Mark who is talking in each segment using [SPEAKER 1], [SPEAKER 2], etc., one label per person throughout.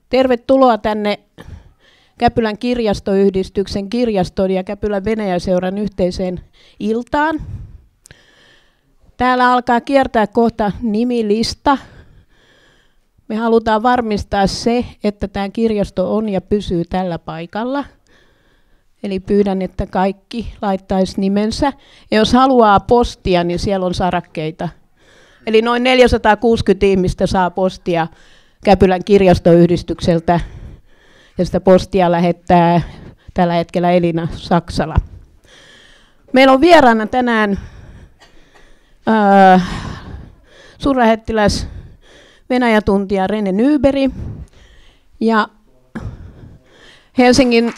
[SPEAKER 1] Tervetuloa tänne Käpylän kirjastoyhdistyksen kirjaston ja Käpylän Venäjäseuran yhteiseen iltaan. Täällä alkaa kiertää kohta nimilista. Me halutaan varmistaa se, että tämä kirjasto on ja pysyy tällä paikalla. Eli pyydän, että kaikki laittaisi nimensä. Ja jos haluaa postia, niin siellä on sarakkeita. Eli noin 460 ihmistä saa postia Käpylän kirjastoyhdistykseltä. Ja sitä postia lähettää tällä hetkellä Elina Saksala. Meillä on vieraana tänään suurlähettiläs Venäjä-tuntija Rene Nyberg ja Helsingin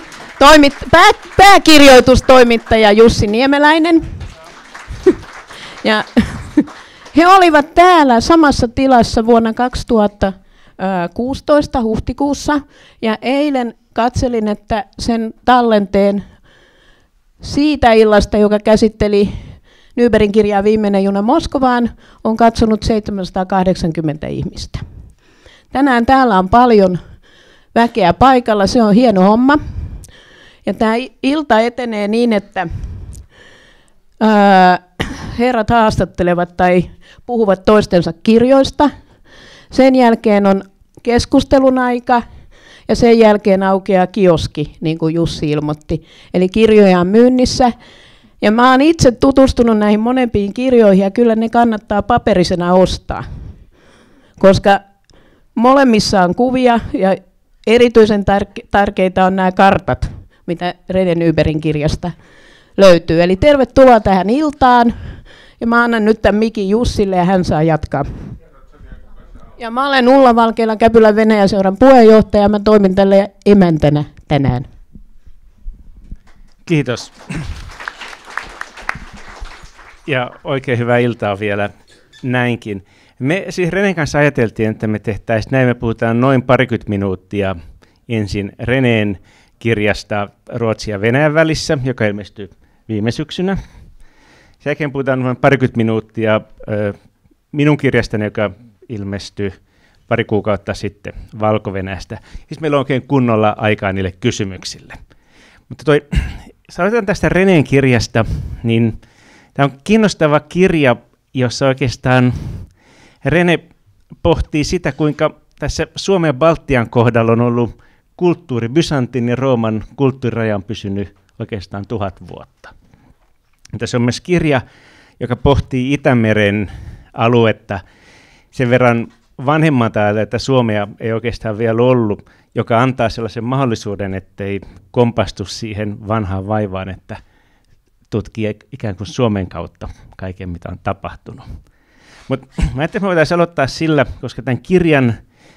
[SPEAKER 1] pääkirjoitustoimittaja Jussi Niemeläinen. Ja he olivat täällä samassa tilassa vuonna 2016 huhtikuussa ja eilen katselin, että sen tallenteen siitä illasta, joka käsitteli Nybergin kirjaa Viimeinen juna Moskovaan, on katsonut 780 ihmistä. Tänään täällä on paljon väkeä paikalla, se on hieno homma. Ja tämä ilta etenee niin, että herrat haastattelevat tai puhuvat toistensa kirjoista. Sen jälkeen on keskustelun aika ja sen jälkeen aukeaa kioski, niin kuin Jussi ilmoitti. Eli kirjoja on myynnissä. Ja mä oon itse tutustunut näihin monempiin kirjoihin ja kyllä ne kannattaa paperisena ostaa. Koska molemmissa on kuvia ja erityisen tärkeitä on nämä kartat, mitä Rene Nybergin kirjasta löytyy. Eli tervetuloa tähän iltaan. Ja mä annan nyt tämän mikin Jussille ja hän saa jatkaa. Ja mä olen Ulla Valkeila, Käpylän Venäjäseuran puheenjohtaja. Mä toimin tälle emäntänä tänään.
[SPEAKER 2] Kiitos. Ja oikein hyvää iltaa vielä näinkin. Me siis Renen kanssa ajateltiin, että me tehtäisiin näin. Me puhutaan noin 20 minuuttia ensin Reneen kirjasta Ruotsin ja Venäjän välissä, joka ilmestyi viime syksynä. Sen jälkeen puhutaan noin 20 minuuttia minun kirjastani, joka ilmestyi pari kuukautta sitten Valko-Venäjästä. Siis meillä on oikein kunnolla aikaa niille kysymyksille. Mutta sanotaan tästä Reneen kirjasta, niin tämä on kiinnostava kirja, jossa oikeastaan Rene pohtii sitä, kuinka tässä Suomen ja Baltian kohdalla on ollut kulttuuri, Byzantin ja Rooman kulttuuriraja on pysynyt oikeastaan 1000 vuotta. Tässä on myös kirja, joka pohtii Itämeren aluetta sen verran vanhemmalta, että Suomea ei oikeastaan vielä ollut, joka antaa sellaisen mahdollisuuden, ettei kompastu siihen vanhaan vaivaan, että tutkii ikään kuin Suomen kautta kaiken, mitä on tapahtunut. Mutta mä ajattelin, että me voitaisiin aloittaa sillä, koska tämän kirjan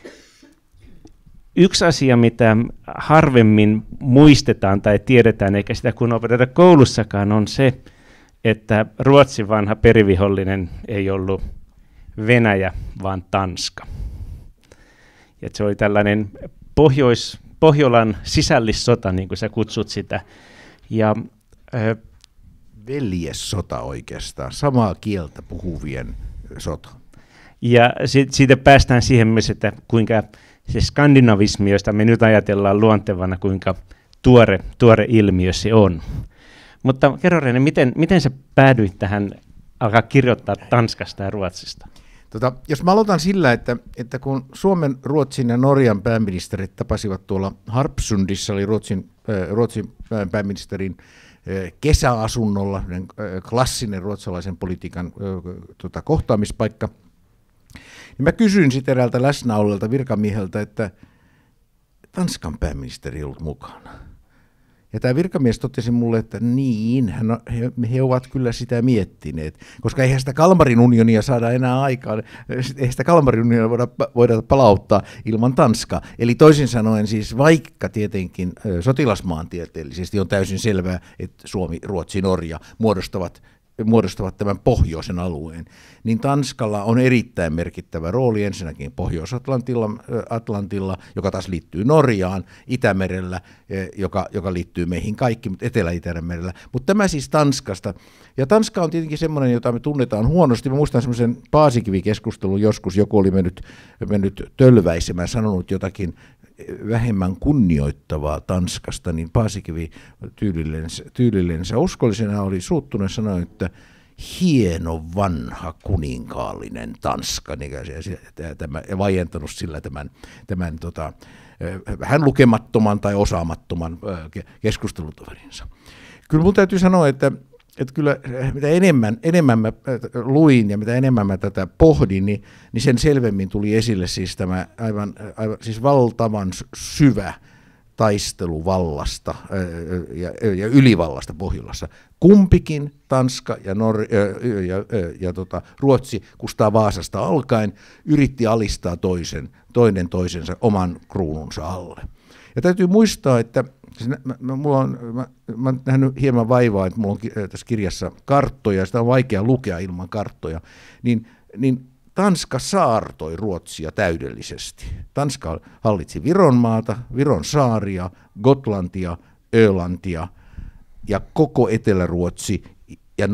[SPEAKER 2] yksi asia, mitä harvemmin muistetaan tai tiedetään, eikä sitä kun opeteta koulussakaan, on se, että Ruotsin vanha perivihollinen ei ollut Venäjä, vaan Tanska. Ja se oli tällainen Pohjolan sisällissota, niin kuin sä kutsut sitä. Ja
[SPEAKER 3] veljessota oikeastaan, samaa kieltä puhuvien sota.
[SPEAKER 2] Ja siitä päästään siihen myös, että kuinka se skandinavismi, josta me nyt ajatellaan luontevana, kuinka tuore ilmiö se on. Mutta kerro Rene, miten sä päädyit tähän alkaa kirjoittaa Tanskasta ja Ruotsista?
[SPEAKER 3] Jos mä aloitan sillä, että kun Suomen, Ruotsin ja Norjan pääministerit tapasivat tuolla Harpsundissa, oli Ruotsin pääministerin kesäasunnolla, klassinen ruotsalaisen politiikan kohtaamispaikka, niin mä kysyin sitten eräältä läsnäolelta virkamieheltä, että Tanskan pääministeri ei ollut mukana. Ja tämä virkamies totesi mulle, että niin, he ovat kyllä sitä miettineet, koska eihän sitä Kalmarin unionia saada enää aikaan, eihän sitä Kalmarin unionia voida palauttaa ilman Tanskaa. Eli toisin sanoen siis vaikka tietenkin sotilasmaantieteellisesti on täysin selvää, että Suomi, Ruotsi, Norja muodostavat muodostavat tämän pohjoisen alueen, niin Tanskalla on erittäin merkittävä rooli ensinnäkin Pohjois-Atlantilla, joka taas liittyy Norjaan, Itämerellä, joka liittyy meihin kaikki, mutta Etelä-Itämerellä. Mutta tämä siis Tanskasta. Ja Tanska on tietenkin semmoinen, jota me tunnetaan huonosti. Mä muistan semmoisen Paasikivi-keskustelun joskus, joku oli mennyt tölväisemään, sanonut jotakin vähemmän kunnioittavaa Tanskasta, niin Paasikivi tyylillensä uskollisena oli suuttunut ja sanoi, että hieno vanha kuninkaallinen Tanska, ja vaientanut sillä tämän vähän lukemattoman tai osaamattoman keskustelutoverinsa. Kyllä mun täytyy sanoa, että kyllä mitä enemmän mä luin ja mitä enemmän mä tätä pohdin, niin sen selvemmin tuli esille siis tämä aivan siis valtavan syvä taistelu vallasta ja ylivallasta Pohjolassa. Kumpikin, Tanska ja Ruotsi, Kustaa Vaasasta alkaen, yritti alistaa toinen toisensa oman kruununsa alle. Ja täytyy muistaa, että mä oon nähnyt hieman vaivaa, että mulla on tässä kirjassa karttoja, sitä on vaikea lukea ilman karttoja, niin Tanska saartoi Ruotsia täydellisesti. Tanska hallitsi Vironmaata, Viron saaria, Gotlantia, Ölantia ja koko Etelä-Ruotsi ja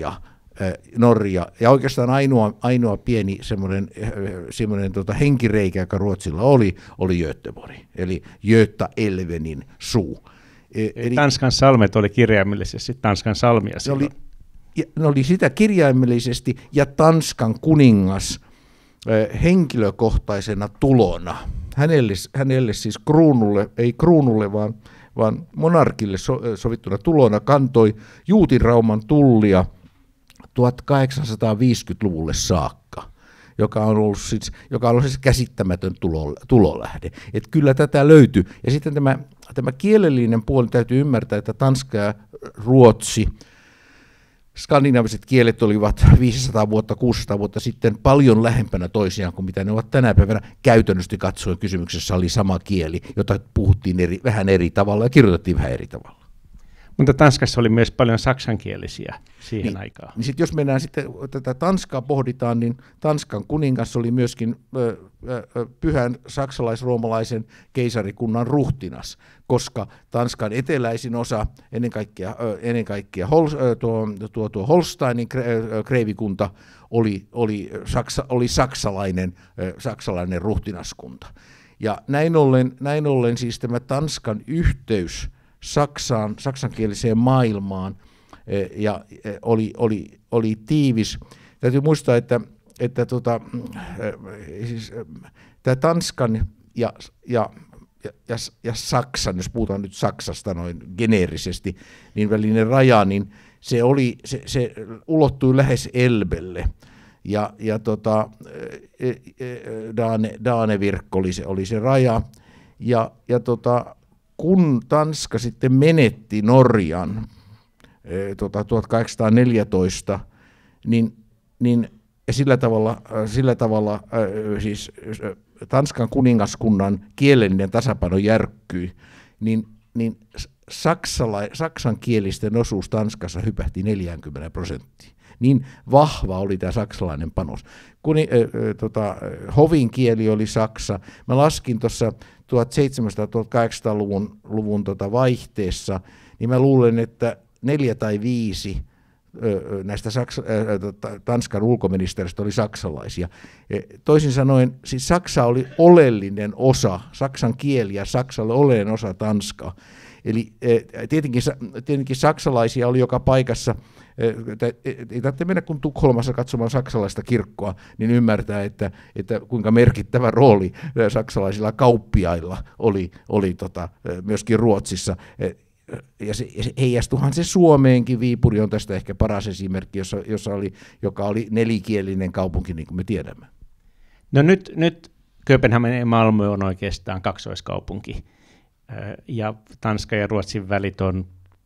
[SPEAKER 3] Norja. Ja oikeastaan ainoa pieni semmoinen henkireikä, joka Ruotsilla oli Göteborg, eli Göta-Elvenin suu.
[SPEAKER 2] Eli Tanskan salmet oli kirjaimellisesti Tanskan salmia silloin.
[SPEAKER 3] Ne oli sitä kirjaimellisesti, ja Tanskan kuningas henkilökohtaisena tulona. Hänelle siis ei kruunulle, vaan monarkille sovittuna tulona kantoi juutinrauman tullia 1850-luvulle saakka, joka on ollut siis käsittämätön tulolähde. Et kyllä tätä löytyy. Ja sitten tämä kielellinen puoli täytyy ymmärtää, että Tanska ja Ruotsi, skandinaaviset kielet olivat 500 vuotta, 600 vuotta sitten paljon lähempänä toisiaan kuin mitä ne ovat tänä päivänä. Käytännössä katsoen kysymyksessä oli sama kieli, jota puhuttiin vähän eri tavalla ja kirjoitettiin vähän eri tavalla.
[SPEAKER 2] Mutta Tanskassa oli myös paljon saksankielisiä siihen aikaan.
[SPEAKER 3] Niin sitten jos mennään sitten tätä Tanskaa pohditaan, niin Tanskan kuningas oli myöskin pyhän saksalais-roomalaisen keisarikunnan ruhtinas, koska Tanskan eteläisin osa, ennen kaikkea tuo Holsteinin kreivikunta oli saksalainen ruhtinaskunta. Ja näin ollen siis tämä Tanskan yhteys saksankieliseen maailmaan oli tiivis. Täytyy muistaa, että tämä Tanskan ja Saksan, jos puhutaan nyt Saksasta noin geneerisesti, niin välinen raja, niin se ulottui lähes Elbelle. Ja Danevirk oli se raja. Kun Tanska sitten menetti Norjan 1814, niin sillä tavalla siis Tanskan kuningaskunnan kielellinen tasapaino järkkyi, niin saksankielisten osuus Tanskassa hypähti 40%. Niin vahva oli tämä saksalainen panos. Hovin kieli oli saksa. Mä laskin tuossa 1700-1800-luvun vaihteessa, niin mä luulen, että 4 tai 5 näistä Tanskan ulkoministeristä oli saksalaisia. Toisin sanoen, siis Saksa oli oleellinen osa, saksan kieli ja Saksalle oleellinen osa Tanskaa. Eli tietenkin saksalaisia oli joka paikassa. Ei tarvitse mennä kun Tukholmassa katsomaan saksalaista kirkkoa, niin ymmärtää, että kuinka merkittävä rooli saksalaisilla kauppiailla oli myöskin Ruotsissa. Ja heijastuhan se Suomeenkin. Viipuri on tästä ehkä paras esimerkki, joka oli nelikielinen kaupunki, niin kuin me tiedämme.
[SPEAKER 2] No nyt Kööpenhamina ja Malmö on oikeastaan kaksoiskaupunki, ja Tanskan ja Ruotsin välit on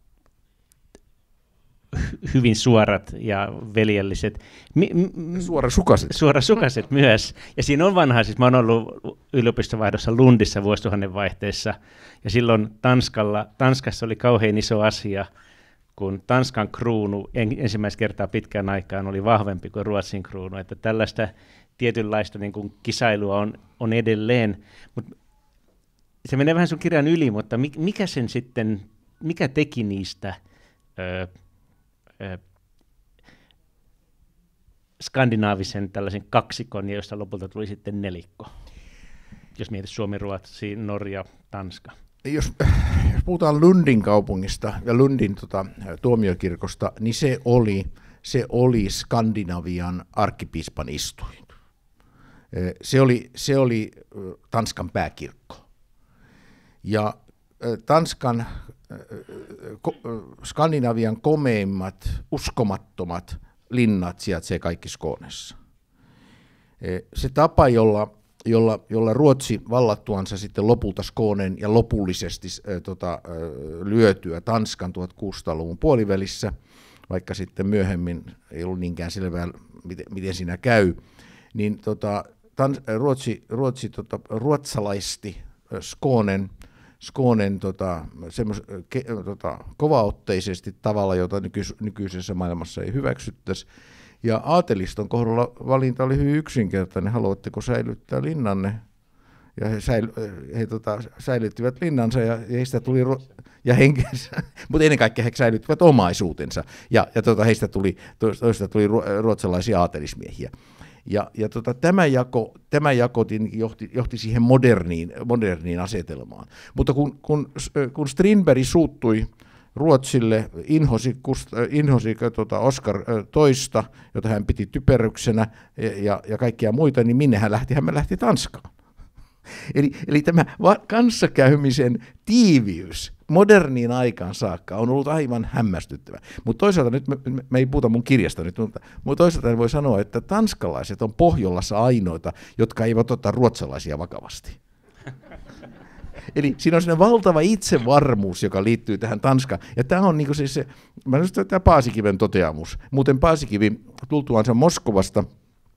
[SPEAKER 2] hyvin suorat ja veljelliset. Suorasukaiset myös. Ja siinä on vanha, siis mä oon ollut yliopistovaihdossa Lundissa vuosituhannen vaihteessa, ja silloin Tanskassa oli kauhean iso asia, kun Tanskan kruunu ensimmäistä kertaa pitkään aikaan oli vahvempi kuin Ruotsin kruunu, että tällaista tietynlaista niin kuin kisailua on edelleen, mutta se menee vähän sun kirjan yli, mutta mikä teki niistä skandinaavisen tällaisen kaksikon, josta lopulta tuli sitten nelikko, jos mietit Suomi, Ruotsi, Norja, Tanska?
[SPEAKER 3] Jos puhutaan Lundin kaupungista ja Lundin tuomiokirkosta, niin se oli Skandinavian arkkipiispan istuin. Se oli Tanskan pääkirkko. Ja Skandinavian komeimmat, uskomattomat linnat sijaitsee kaikki Skånessa. Se tapa, jolla Ruotsi vallattuansa sitten lopulta Skånen ja lopullisesti lyötyä Tanskan 1600-luvun puolivälissä, vaikka sitten myöhemmin ei ollut niinkään selvää, miten siinä käy, niin ruotsalaisti Skånen kovaotteisesti tavalla, jota nykyisessä maailmassa ei hyväksyttäisi. Ja aateliston kohdalla valinta oli hyvin yksinkertainen. Haluatteko säilyttää linnanne? Ja he säilyttivät linnansa ja heistä tuli henkensä, mutta ennen kaikkea he säilyttivät omaisuutensa. Ja heistä tuli ruotsalaisia aatelismiehiä. Ja tämä jako johti siihen moderniin asetelmaan. Mutta kun Strindberg suuttui Ruotsille, inhosi Oskar toista, jota hän piti typerryksenä ja kaikkia muita, niin minne hän lähti? Hän lähti Tanskaan. Eli tämä kanssakäymisen tiiviys moderniin aikaan saakka on ollut aivan hämmästyttävä. Mutta toisaalta nyt me ei puhuta mun kirjasta nyt, mutta toisaalta voi sanoa, että tanskalaiset on Pohjolassa ainoita, jotka eivät ota ruotsalaisia vakavasti. Eli siinä on sellainen valtava itsevarmuus, joka liittyy tähän Tanskaan. Ja tämä on niinku siis tämä Paasikiven toteamus. Muuten Paasikivi tultuansa Moskovasta,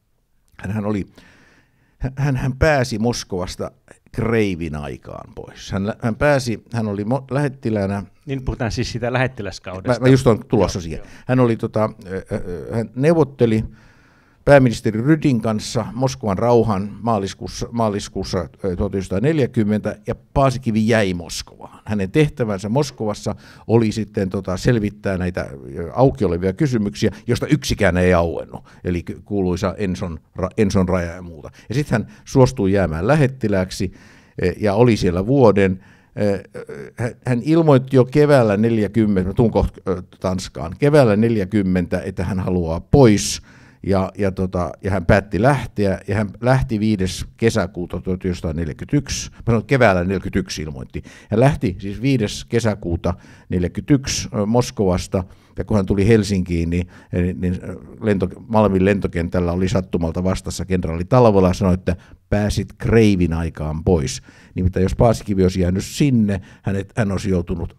[SPEAKER 3] hän pääsi Moskovasta kreivin aikaan pois. Hän oli lähettiläänä.
[SPEAKER 2] Niin puhutaan siis siitä lähettiläskaudesta.
[SPEAKER 3] Mä just olen tulossa siihen. Hän hän neuvotteli pääministeri Rydin kanssa Moskovan rauhan maaliskuussa 1940, ja Paasikivi jäi Moskovaan. Hänen tehtävänsä Moskovassa oli sitten selvittää näitä auki olevia kysymyksiä, joista yksikään ei auennut, eli kuuluisa Enson raja ja muuta. Ja sitten hän suostui jäämään lähettilääksi ja oli siellä vuoden. Hän ilmoitti jo keväällä 40, tuun kohta Tanskaan, keväällä 40, että hän haluaa pois. Ja hän päätti lähteä, ja hän lähti 5. kesäkuuta 1941, keväällä 1941 ilmoitti. Hän lähti siis 5. kesäkuuta 1941 Moskovasta, ja kun hän tuli Helsinkiin, niin Malmin lentokentällä oli sattumalta vastassa kenraali Talvola ja sanoi, että pääsit kreivin aikaan pois. Nimittäin jos Paasikivi olisi jäänyt sinne, hän olisi joutunut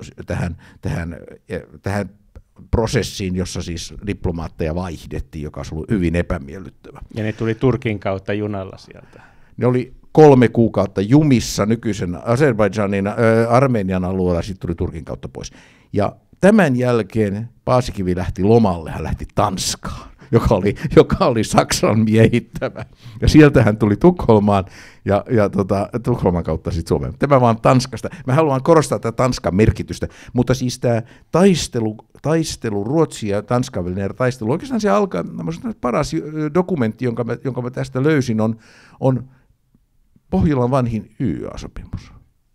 [SPEAKER 3] tähän prosessiin, jossa siis diplomaatteja vaihdettiin, joka olisi ollut hyvin epämiellyttävä.
[SPEAKER 2] Ja ne tuli Turkin kautta junalla sieltä.
[SPEAKER 3] Ne oli 3 kuukautta jumissa nykyisen Armenian alueella, sitten tuli Turkin kautta pois. Ja tämän jälkeen Paasikivi lähti lomalle, hän lähti Tanskaan, joka oli Saksan miehittävä. Ja sieltä hän tuli Tukholmaan ja Tukholman kautta sitten Suomeen. Tämä vaan Tanskasta. Mä haluan korostaa tätä Tanskan merkitystä, mutta siis tämä taistelu, Ruotsin ja Tanskan välinen taistelu, oikeastaan se alkaa, paras dokumentti, jonka mä tästä löysin, on Pohjolan vanhin YYA-sopimus.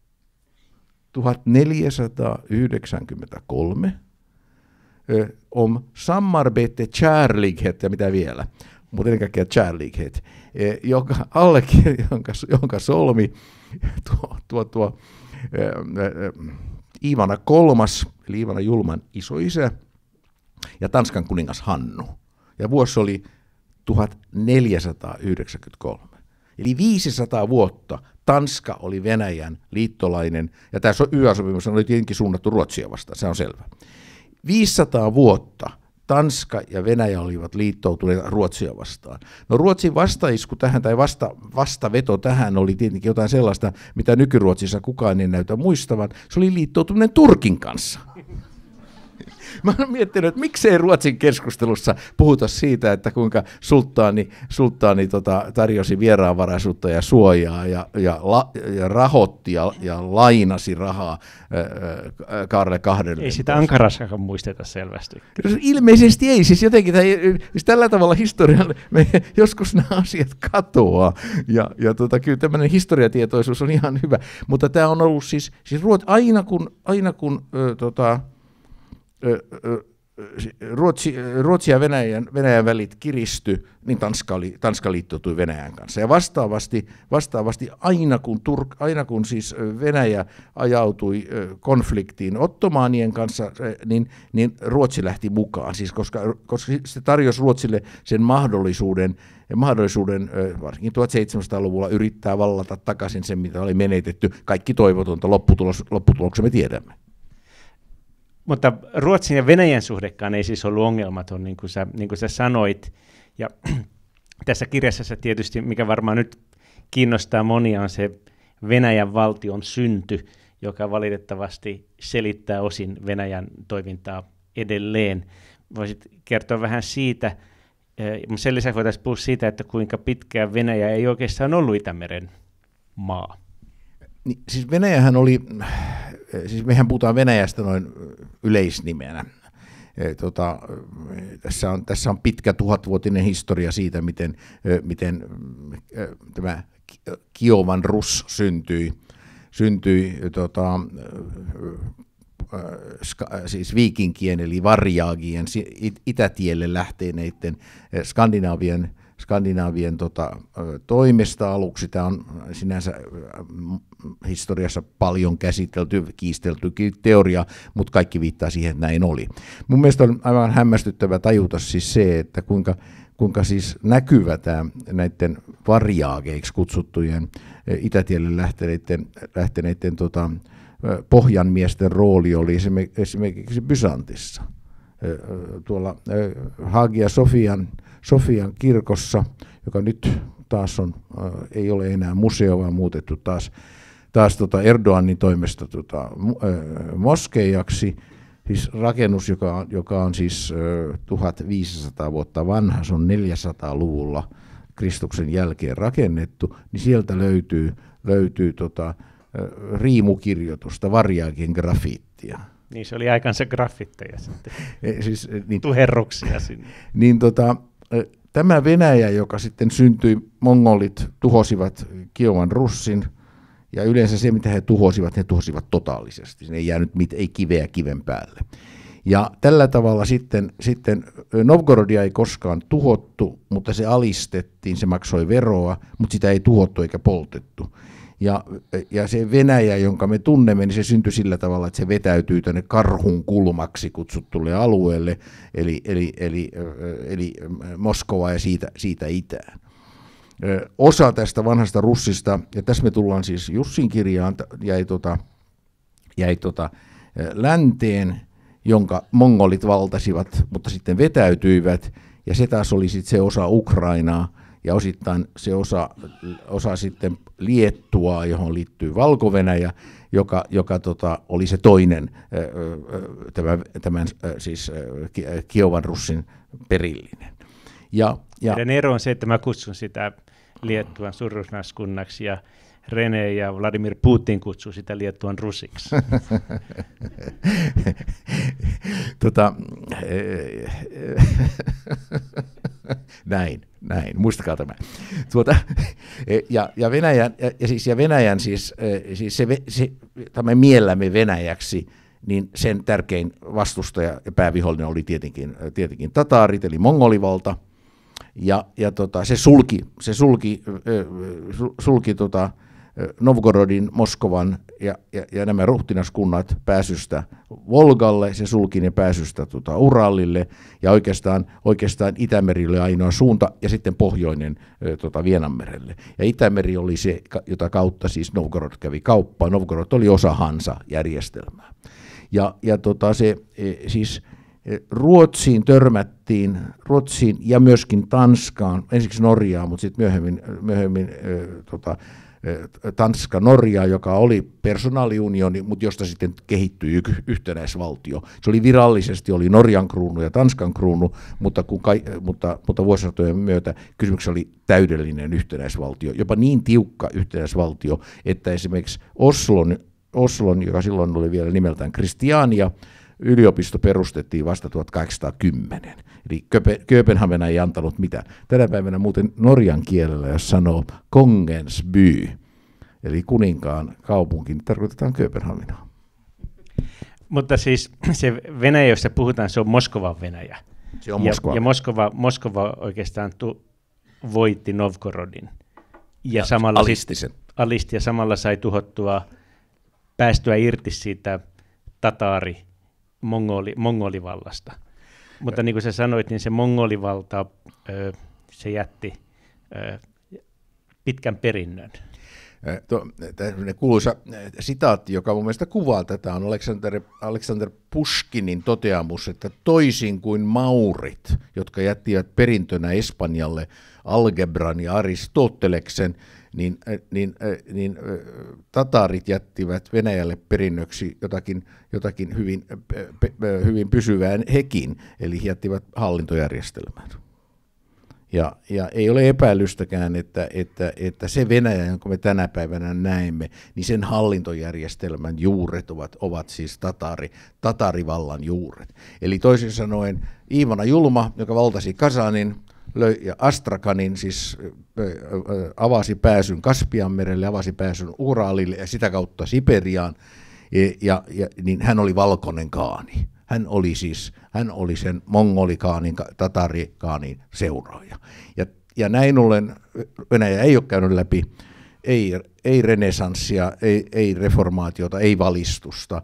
[SPEAKER 3] 1493 om samarbete kärlighet ja mitä vielä, mutta ennen kaikkea kärlighet, jonka solmi Iivana III, eli Iivana Julman isoisä, ja Tanskan kuningas Hannu. Ja vuosi oli 1493. Eli 500 vuotta Tanska oli Venäjän liittolainen, ja tämä YYA-sopimus oli tietenkin suunnattu Ruotsia vastaan, se on selvä. 500 vuotta Tanska ja Venäjä olivat liittoutuneet Ruotsia vastaan. No Ruotsin vastaisku tähän tai vastaveto tähän oli tietenkin jotain sellaista, mitä nyky-Ruotsissa kukaan ei näytä muistavan. Se oli liittoutuminen Turkin kanssa. Mä oon miettinyt, että miksei Ruotsin keskustelussa puhuta siitä, että kuinka sulttaani tarjosi vieraanvaraisuutta ja suojaa ja rahoitti ja lainasi rahaa Kaarle II.
[SPEAKER 2] Ei sitä Ankarassakaan muisteta selvästi.
[SPEAKER 3] Ilmeisesti ei, siis jotenkin siis tällä tavalla historian joskus nämä asiat katoaa, ja kyllä tämmöinen historiatietoisuus on ihan hyvä, mutta tämä on ollut siis aina kun Ruotsi ja Venäjän välit kiristy, niin Tanska liittoutui Venäjän kanssa. Ja vastaavasti aina kun siis Venäjä ajautui konfliktiin ottomaanien kanssa, niin Ruotsi lähti mukaan, siis koska se tarjosi Ruotsille sen mahdollisuuden varsinkin 1700-luvulla yrittää vallata takaisin sen, mitä oli menetetty. Kaikki toivotonta, lopputuloksen me tiedämme.
[SPEAKER 2] Mutta Ruotsin ja Venäjän suhdekaan ei siis ollut ongelmaton, niin kuin sä sanoit. Ja tässä kirjassa tietysti, mikä varmaan nyt kiinnostaa monia, on se Venäjän valtion synty, joka valitettavasti selittää osin Venäjän toimintaa edelleen. Voisit kertoa vähän siitä, mutta sen lisäksi voitaisiin puhua siitä, että kuinka pitkään Venäjä ei oikeastaan ollut Itämeren maa.
[SPEAKER 3] Siis Venäjähän oli, siis mehän puhutaan Venäjästä noin yleisnimenä. Tässä on pitkä 1000-vuotinen historia siitä, miten tämä Kiovan Rus syntyi siis viikinkien eli varjaagien itätielle lähteneiden Skandinaavien toimesta aluksi. Tämä on sinänsä historiassa paljon käsitelty, kiisteltykin teoria, mutta kaikki viittaa siihen, että näin oli. Mun mielestä on aivan hämmästyttävä tajuta siis se, että kuinka siis näkyvä tämä näiden varjaageiksi kutsuttujen itätielle lähteneiden pohjanmiesten rooli oli esimerkiksi Byzantissa. Tuolla Hagia Sofian kirkossa, joka nyt taas ei ole enää museo, vaan muutettu taas Erdoganin toimesta moskeijaksi, siis rakennus, joka on siis 1500 vuotta vanha, se on 400-luvulla Kristuksen jälkeen rakennettu, niin sieltä löytyy riimukirjoitusta, varjaagien grafiittia.
[SPEAKER 2] Niin, se oli aikansa graffitteja sitten,
[SPEAKER 3] siis,
[SPEAKER 2] tuherruksia sinne.
[SPEAKER 3] Niin tämä Venäjä, joka sitten syntyi, mongolit tuhosivat Kiovan Russin, ja yleensä se, mitä he tuhosivat totaalisesti. Siinä ei jäänyt ei kiveä kiven päälle. Ja tällä tavalla sitten Novgorodia ei koskaan tuhottu, mutta se alistettiin, se maksoi veroa, mutta sitä ei tuhottu eikä poltettu. Ja se Venäjä, jonka me tunnemme, niin se syntyi sillä tavalla, että se vetäytyy tänne Karhun kulmaksi kutsuttulle alueelle, eli Moskova ja siitä itään. Osa tästä vanhasta Russista, ja tässä me tullaan siis Jussin kirjaan, jäi länteen, jonka mongolit valtasivat, mutta sitten vetäytyivät, ja se taas oli sitten se osa Ukrainaa, ja osittain se osa sitten Liettuaa, johon liittyy Valko-Venäjä, joka oli se toinen tämän siis Kiovan Russin perillinen.
[SPEAKER 2] Meidän ero on se, että mä kutsun sitä Liettuan suurruhtinaskunnaksi ja René ja Vladimir Putin kutsuu sitä Liettuan rusiksi.
[SPEAKER 3] Näin, muistakaa tämä. Ja Venäjän siis tämä miellämme Venäjäksi, niin sen tärkein vastustaja ja päävihollinen oli tietenkin tataarit, eli mongolivalta, ja se sulki Novgorodin, Moskovan ja nämä ruhtinaskunnat pääsystä Volgalle, se sulki ne pääsystä Uralille, ja oikeastaan Itämerille ainoa suunta, ja sitten pohjoinen Vienanmerelle. Ja Itämeri oli se, jota kautta siis Novgorod kävi kauppaa. Novgorod oli osa Hansa-järjestelmää. Siis Ruotsiin törmättiin, Ruotsiin ja myöskin Tanskaan, ensiksi Norjaan, mutta sitten myöhemmin Tanska, Norja, joka oli personaaliunioni, mutta josta sitten kehittyi yhtenäisvaltio. Se oli virallisesti Norjan kruunu ja Tanskan kruunu, mutta vuosisatojen myötä kysymyksessä oli täydellinen yhtenäisvaltio, jopa niin tiukka yhtenäisvaltio, että esimerkiksi Oslon, joka silloin oli vielä nimeltään Kristiania, yliopisto perustettiin vasta 1810. Eli Kööpenhamina ei antanut mitään. Tänä päivänä muuten norjan kielellä, jos sanoo Kongens by, eli kuninkaan kaupunki, niin tarkoitetaan Kööpenhaminaa.
[SPEAKER 2] Mutta siis se Venäjä, jossa puhutaan, se on Moskovan Venäjä.
[SPEAKER 3] Se on Moskova.
[SPEAKER 2] Ja Moskova oikeastaan voitti Novgorodin. Ja samalla
[SPEAKER 3] alisti sen.
[SPEAKER 2] Alisti ja samalla sai päästyä irti siitä mongolivallasta. Mutta niin kuin sä sanoit, niin se mongolivalta, se jätti pitkän perinnön.
[SPEAKER 3] Tämmöinen kuuluisa sitaatti, joka mun mielestä kuvaa tätä, on Alexander Pushkinin toteamus, että toisin kuin maurit, jotka jättivät perintönä Espanjalle algebran ja Aristoteleksen, niin tataarit jättivät Venäjälle perinnöksi jotakin hyvin pysyvään hekin, eli jättivät hallintojärjestelmän. Ja ei ole epäilystäkään, että se Venäjä, jonka me tänä päivänä näemme, niin sen hallintojärjestelmän juuret ovat siis tatarivallan juuret. Eli toisin sanoen Iivana Julma, joka valtasi Kasanin, ja Astrakanin, siis avasi pääsyn Kaspianmerelle, avasi pääsyn Uralille ja sitä kautta Siperiaan, niin hän oli valkoinen kaani. Hän oli sen mongolikaanin, tatarikaanin seuraaja. Ja näin ollen Venäjä ei ole käynyt läpi ei renesanssia, ei reformaatiota, ei valistusta.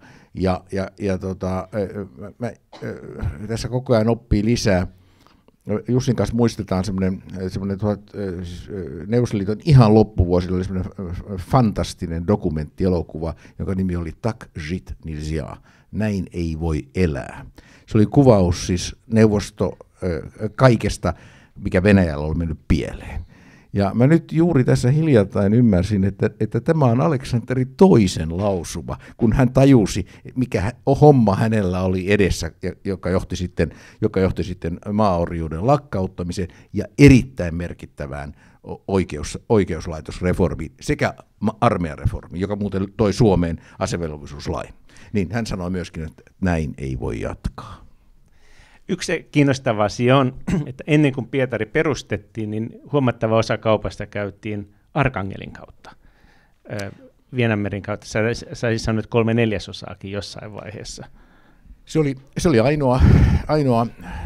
[SPEAKER 3] Tässä koko ajan oppii lisää. Jussin kanssa muistetaan semmoinen Neuvostoliiton ihan loppuvuosilla oli semmoinen fantastinen dokumenttielokuva, jonka nimi oli Tak žit nilžja, näin ei voi elää. Se oli kuvaus siis kaikesta, mikä Venäjällä oli mennyt pieleen. Ja mä nyt juuri tässä hiljattain ymmärsin, että tämä on Aleksanteri toisen lausuma, kun hän tajusi, mikä homma hänellä oli edessä, joka johti sitten maaorjuuden lakkauttamiseen ja erittäin merkittävään oikeuslaitosreformiin sekä armeijareformiin, joka muuten toi Suomeen asevelvollisuuslain. Niin hän sanoi myöskin, että näin ei voi jatkaa.
[SPEAKER 2] Yksi kiinnostava asia on, että ennen kuin Pietari perustettiin, niin huomattava osa kaupasta käytiin Arkangelin kautta, Vienanmeren kautta. Sä sanoit 3/4 jossain vaiheessa.
[SPEAKER 3] Se oli ainoa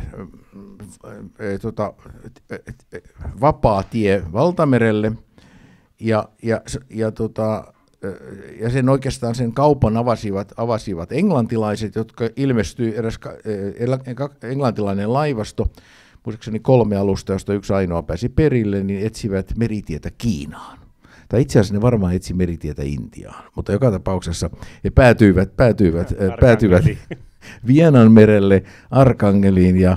[SPEAKER 3] vapaa tie valtamerelle ja sen oikeastaan sen kaupan avasivat englantilaiset, jotka ilmestyi eräs englantilainen laivasto, muistaakseni 3 alusta, josta yksi ainoa pääsi perille, niin etsivät meritietä Kiinaan. Tai itse asiassa ne varmaan etsi meritietä Intiaan, mutta joka tapauksessa he päätyivät Vienanmerelle, Arkangeliin ja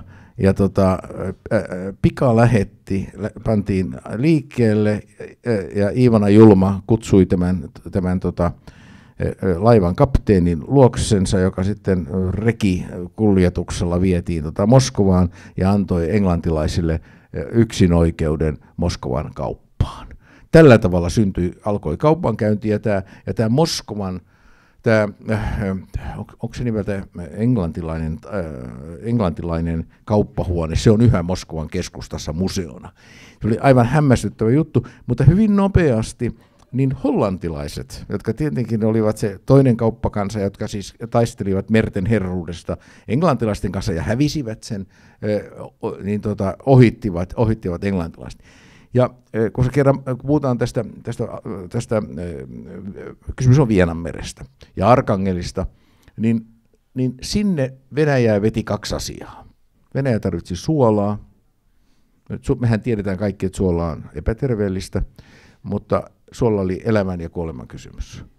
[SPEAKER 3] pantiin liikkeelle ja Iivana Julma kutsui tämän laivan kapteenin luoksensa, joka sitten rekikuljetuksella vietiin Moskovaan ja antoi englantilaisille yksin-oikeuden Moskovan kauppaan. Tällä tavalla alkoi kaupankäynti ja tämä Moskovan onko se nimeltä englantilainen kauppahuone, se on yhä Moskovan keskustassa museona. Se oli aivan hämmästyttävä juttu, mutta hyvin nopeasti niin hollantilaiset, jotka tietenkin olivat se toinen kauppakansa, jotka siis taistelivat merten herruudesta englantilaisten kanssa ja hävisivät sen, niin ohittivat englantilaiset. Ja kun puhutaan tästä kysymys on Vienanmerestä ja Arkangelista, niin sinne Venäjää veti 2 asiaa. Venäjä tarvitsi suolaa. Mehän tiedetään kaikki, että suola on epäterveellistä, mutta suola oli elämän ja kuoleman kysymys.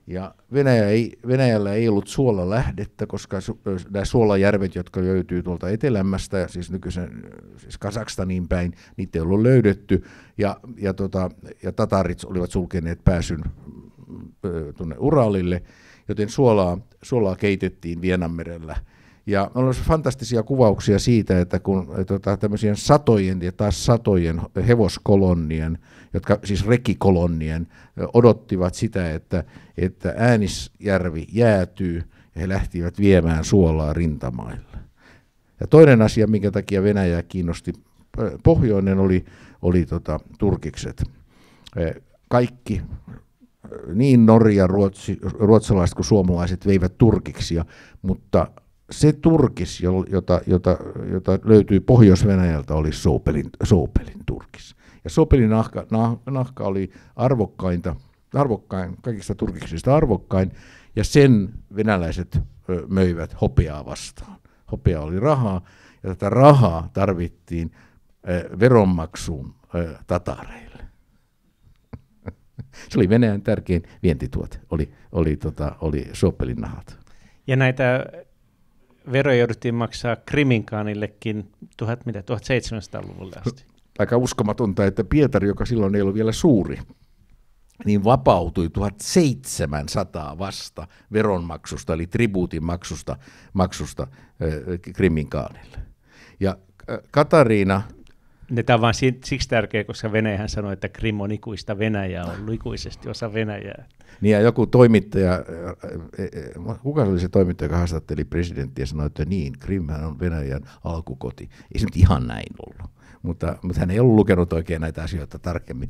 [SPEAKER 3] Ja Venäjällä ei ollut suolalähdettä, koska nämä suolajärvet, jotka löytyy tuolta etelämmästä, siis nykyisen siis Kazakstaniin päin, niitä ei ollut löydetty, ja tatarit olivat sulkeneet pääsyn tuonne Uralille, joten suolaa keitettiin Vienanmerellä. Ja on fantastisia kuvauksia siitä, että kun tämmöisien satojen ja taas satojen hevoskolonnien, jotka siis rekikolonnien, odottivat sitä, että Äänisjärvi jäätyy ja he lähtivät viemään suolaa rintamaille. Ja toinen asia, minkä takia Venäjää kiinnosti pohjoinen, oli turkikset. Kaikki, niin Norja, ruotsalaiset kuin suomalaiset veivät turkiksia, mutta se turkis, jota löytyi Pohjois-Venäjältä, oli Soopelin turkis. Ja Soopelin nahka oli arvokkain, kaikista turkiksista arvokkain, ja sen venäläiset möivät hopeaa vastaan. Hopea oli rahaa, ja tätä rahaa tarvittiin veronmaksuun tatareille. Se oli Venäjän tärkein vientituote, oli Soopelin nahat.
[SPEAKER 2] Ja näitä veroja jouduttiin maksaa Kriminkaanillekin 1700-luvulle asti.
[SPEAKER 3] Aika uskomatonta, että Pietari, joka silloin ei ollut vielä suuri, niin vapautui 1700 vasta veronmaksusta, eli tribuutin maksusta Kriminkaanille. Ja Katariina...
[SPEAKER 2] Tämä on vain siksi tärkeä, koska Venäjähän sanoi, että Krim on ikuista Venäjää, on ikuisesti osa Venäjää.
[SPEAKER 3] Niin ja joku toimittaja, kuka oli se toimittaja, joka haastatteli presidenttiä ja sanoi, että niin, Krimhän on Venäjän alkukoti. Ei se nyt ihan näin ollut, mutta hän ei ollut lukenut oikein näitä asioita tarkemmin.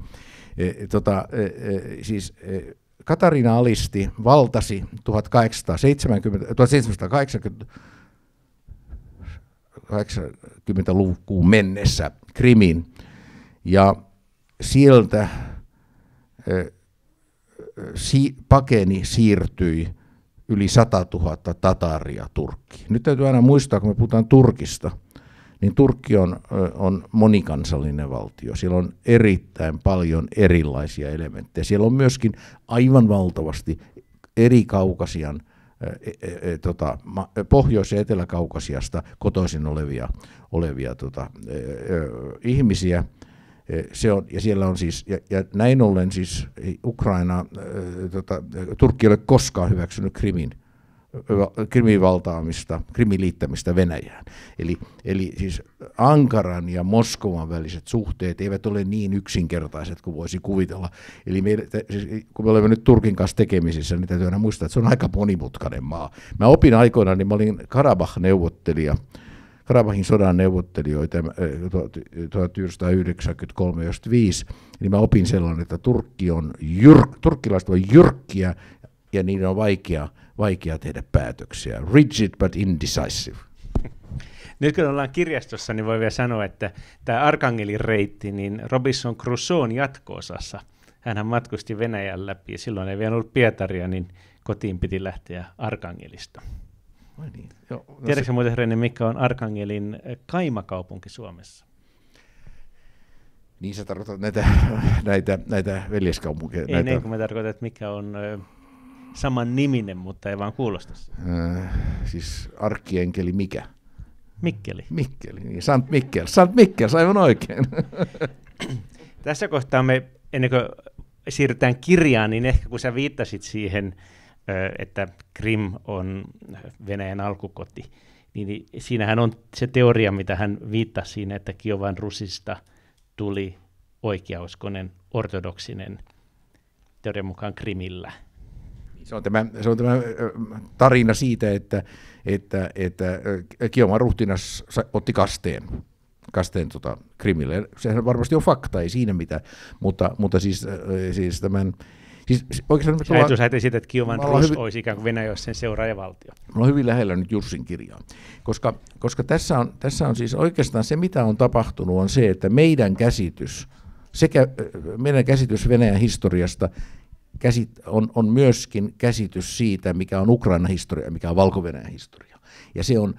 [SPEAKER 3] Katariina alisti, valtasi 1780-lukuun mennessä Krimin, ja sieltä siirtyi yli 100 000 tataria Turkkiin. Nyt täytyy aina muistaa, kun me puhutaan Turkista, niin Turkki on monikansallinen valtio. Siellä on erittäin paljon erilaisia elementtejä. Siellä on myöskin aivan valtavasti eri Kaukasian, Pohjois- ja Etelä-Kaukasiasta kotoisin olevia ihmisiä. Ja siellä on siis, ja näin ollen siis Turkki ei ole koskaan hyväksynyt Krimin valtaamista, Krimin liittämistä Venäjään. Eli siis Ankaran ja Moskovan väliset suhteet eivät ole niin yksinkertaiset kuin voisi kuvitella. Eli kun me olemme nyt Turkin kanssa tekemisissä, niin täytyy aina muistaa, että se on aika monimutkainen maa. Mä opin aikoinaan, niin mä olin Karabah-neuvottelija, Karabahin sodan neuvottelijoita 1993-1995, niin mä opin sellainen, että turkkilaiset on jyrkkiä ja niiden on vaikea tehdä päätöksiä. Rigid but indecisive.
[SPEAKER 2] Nyt kun ollaan kirjastossa, niin voi vielä sanoa, että tämä Arkangelin reitti, niin Robinson Crusoen jatko-osassa, hänhän matkusti Venäjän läpi ja silloin ei vielä ollut Pietaria, niin kotiin piti lähteä Arkangelista.
[SPEAKER 3] Niin.
[SPEAKER 2] Tiedätkö muuten, René, mikä on Arkangelin kaimakaupunki Suomessa?
[SPEAKER 3] Niin sä tarkoitat näitä veljeskaupunkeja?
[SPEAKER 2] Ei, kun mä tarkoitan, että mikä on saman niminen, mutta ei vaan kuulosta.
[SPEAKER 3] Siis arkkienkeli mikä?
[SPEAKER 2] Mikkeli.
[SPEAKER 3] Mikkeli, niin Sant Mikkels, aivan oikein.
[SPEAKER 2] Tässä kohtaa me, ennen kuin siirrytään kirjaan, niin ehkä kun sä viittasit siihen, että Krim on Venäjän alkukoti, niin siinähän on se teoria, mitä hän viittasi siinä, että Kiovan Rusista tuli oikeauskoinen ortodoksinen teorian mukaan Krimillä.
[SPEAKER 3] Se on tämä tarina siitä, että Kiovan ruhtinas otti kasteen Krimille. Sehän varmasti on fakta, ei siinä mitään, mutta siis tämän...
[SPEAKER 2] Ajatus lähtee siitä, että Kiovan Rus olisi ikään kuin Venäjä sen seuraajavaltio.
[SPEAKER 3] Mä olen hyvin lähellä nyt Jussin kirjaa, koska tässä on siis oikeastaan se, mitä on tapahtunut, on se, että meidän käsitys Venäjän historiasta on myöskin käsitys siitä, mikä on Ukrainan historia ja mikä on Valko-Venäjän historia.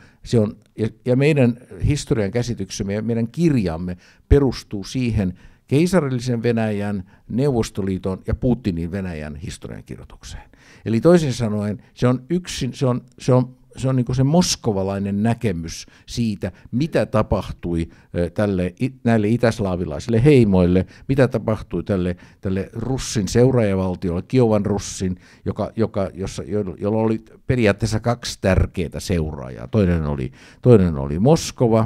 [SPEAKER 3] Ja meidän historian käsityksemme ja meidän kirjamme perustuu siihen keisarillisen Venäjän, Neuvostoliiton ja Putinin Venäjän historiankirjoitukseen. Eli toisin sanoen se on niin kuin se moskovalainen näkemys siitä, mitä tapahtui näille itäslaavilaisille heimoille, mitä tapahtui tälle Russin seuraajavaltiolle, Kiovan Russin, jolla oli periaatteessa 2 tärkeää seuraajaa. Toinen oli Moskova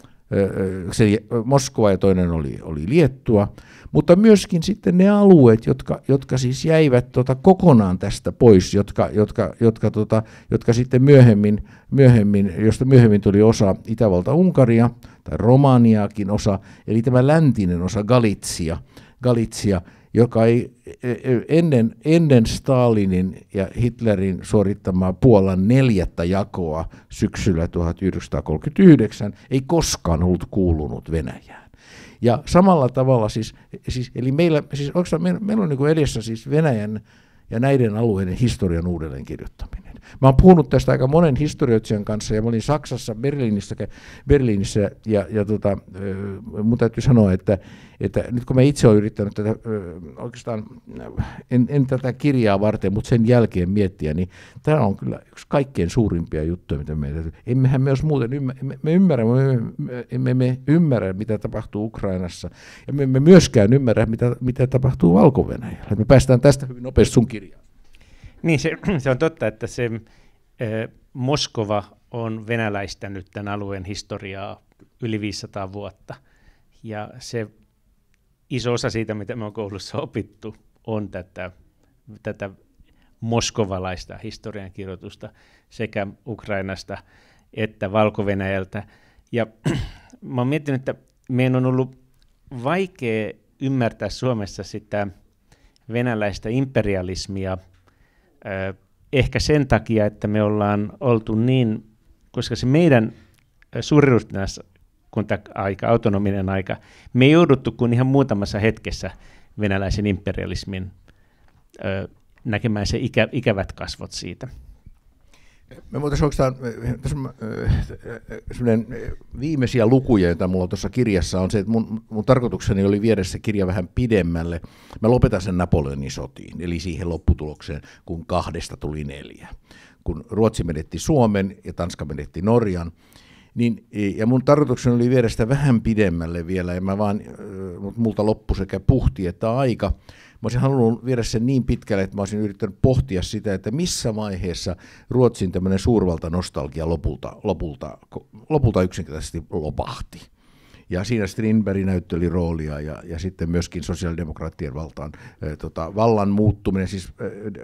[SPEAKER 3] ja toinen oli Liettua, mutta myöskin sitten ne alueet, jotka siis jäivät kokonaan tästä pois, jotka sitten josta myöhemmin tuli osa Itävalta-Unkaria tai Romaniaakin osa, eli tämä läntinen osa Galitsia, joka ei ennen Stalinin ja Hitlerin suorittamaa Puolan 4. jakoa syksyllä 1939 ei koskaan ollut kuulunut Venäjään. Ja samalla tavalla eli meillä on niin kuin edessä siis Venäjän ja näiden alueiden historian uudelleenkirjoittaminen. Mä oon puhunut tästä aika monen historioitsijan kanssa, ja mä olin Saksassa Berliinissä ja mun täytyy sanoa, että nyt kun mä itse olen yrittänyt tätä, oikeastaan en tätä kirjaa varten, mutta sen jälkeen miettiä, niin tämä on kyllä yksi kaikkein suurimpia juttuja, mitä meidän emmehän myös muuten emme ymmärrä, mitä tapahtuu Ukrainassa, ja me emme myöskään ymmärrä, mitä tapahtuu Valko-Venäjällä. Me päästään tästä hyvin nopeasti sun kirjaan.
[SPEAKER 2] Niin, se on totta, että se Moskova on venäläistänyt tämän alueen historiaa yli 500 vuotta. Ja se iso osa siitä, mitä me on koulussa opittu, on tätä moskovalaista historiankirjoitusta sekä Ukrainasta että Valko-Venäjältä. Ja mä oon miettinyt, että meidän on ollut vaikea ymmärtää Suomessa sitä venäläistä imperialismia, ehkä sen takia, että me ollaan oltu niin, koska se meidän suuriruhtinaasaika, autonominen aika, me ei jouduttu kuin ihan muutamassa hetkessä venäläisen imperialismin näkemään se ikävät kasvot siitä.
[SPEAKER 3] Me voitaisiin oikeastaan, sellainen viimeisiä lukuja, joita mulla tuossa kirjassa on se, että mun tarkoitukseni oli viedä se kirja vähän pidemmälle. Mä lopetan sen Napoleonin sotiin, eli siihen lopputulokseen, kun 2 tuli 4. Kun Ruotsi menetti Suomen ja Tanska menetti Norjan, niin, ja mun tarkoitukseni oli viedä sitä vähän pidemmälle vielä, ja multa loppui sekä puhti että aika. Mä olisin halunnut viedä sen niin pitkälle, että mä olisin yrittänyt pohtia sitä, että missä vaiheessa Ruotsin tämmöinen suurvaltanostalgia lopulta yksinkertaisesti lopahti. Ja siinä Strindberg näytteli roolia ja sitten myöskin sosiaalidemokraattien vallan muuttuminen, siis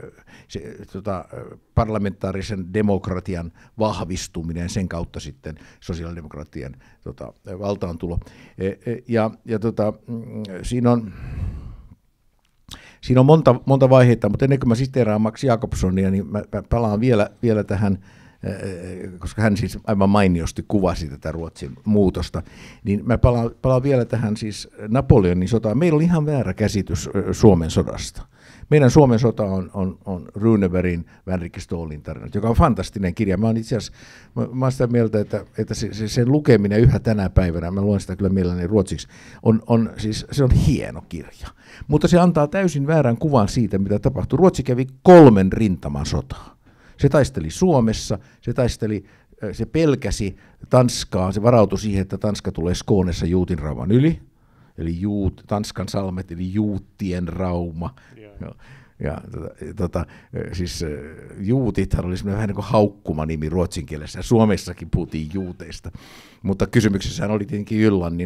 [SPEAKER 3] parlamentaarisen demokratian vahvistuminen, sen kautta sitten sosiaalidemokraattien valtaantulo. Siinä on monta vaihetta, mutta ennen kuin mä siteeraan Max Jakobsonia, niin mä palaan vielä tähän, koska hän siis aivan mainiosti kuvasi tätä Ruotsin muutosta, niin mä palaan vielä tähän siis Napoleonin sotaan. Meillä oli ihan väärä käsitys Suomen sodasta. Meidän Suomen sota on Runebergin Vänrikki Ståhlin tarina, joka on fantastinen kirja. Mä oon itse asiassa sitä mieltä, että sen lukeminen yhä tänä päivänä, mä luen sitä kyllä mielelläni ruotsiksi, se on hieno kirja. Mutta se antaa täysin väärän kuvan siitä, mitä tapahtui. Ruotsi kävi 3 rintaman sotaa. Se taisteli Suomessa, se pelkäsi Tanskaa, se varautui siihen, että Tanska tulee Skånessa Juutinrauman yli, eli Tanskan salmet, eli Juuttien rauma. Ja siis juutithan oli vähän niin kuin haukkuma nimi ruotsin kielessä, Suomessakin puhuttiin juuteista, mutta kysymyksessähän oli tietenkin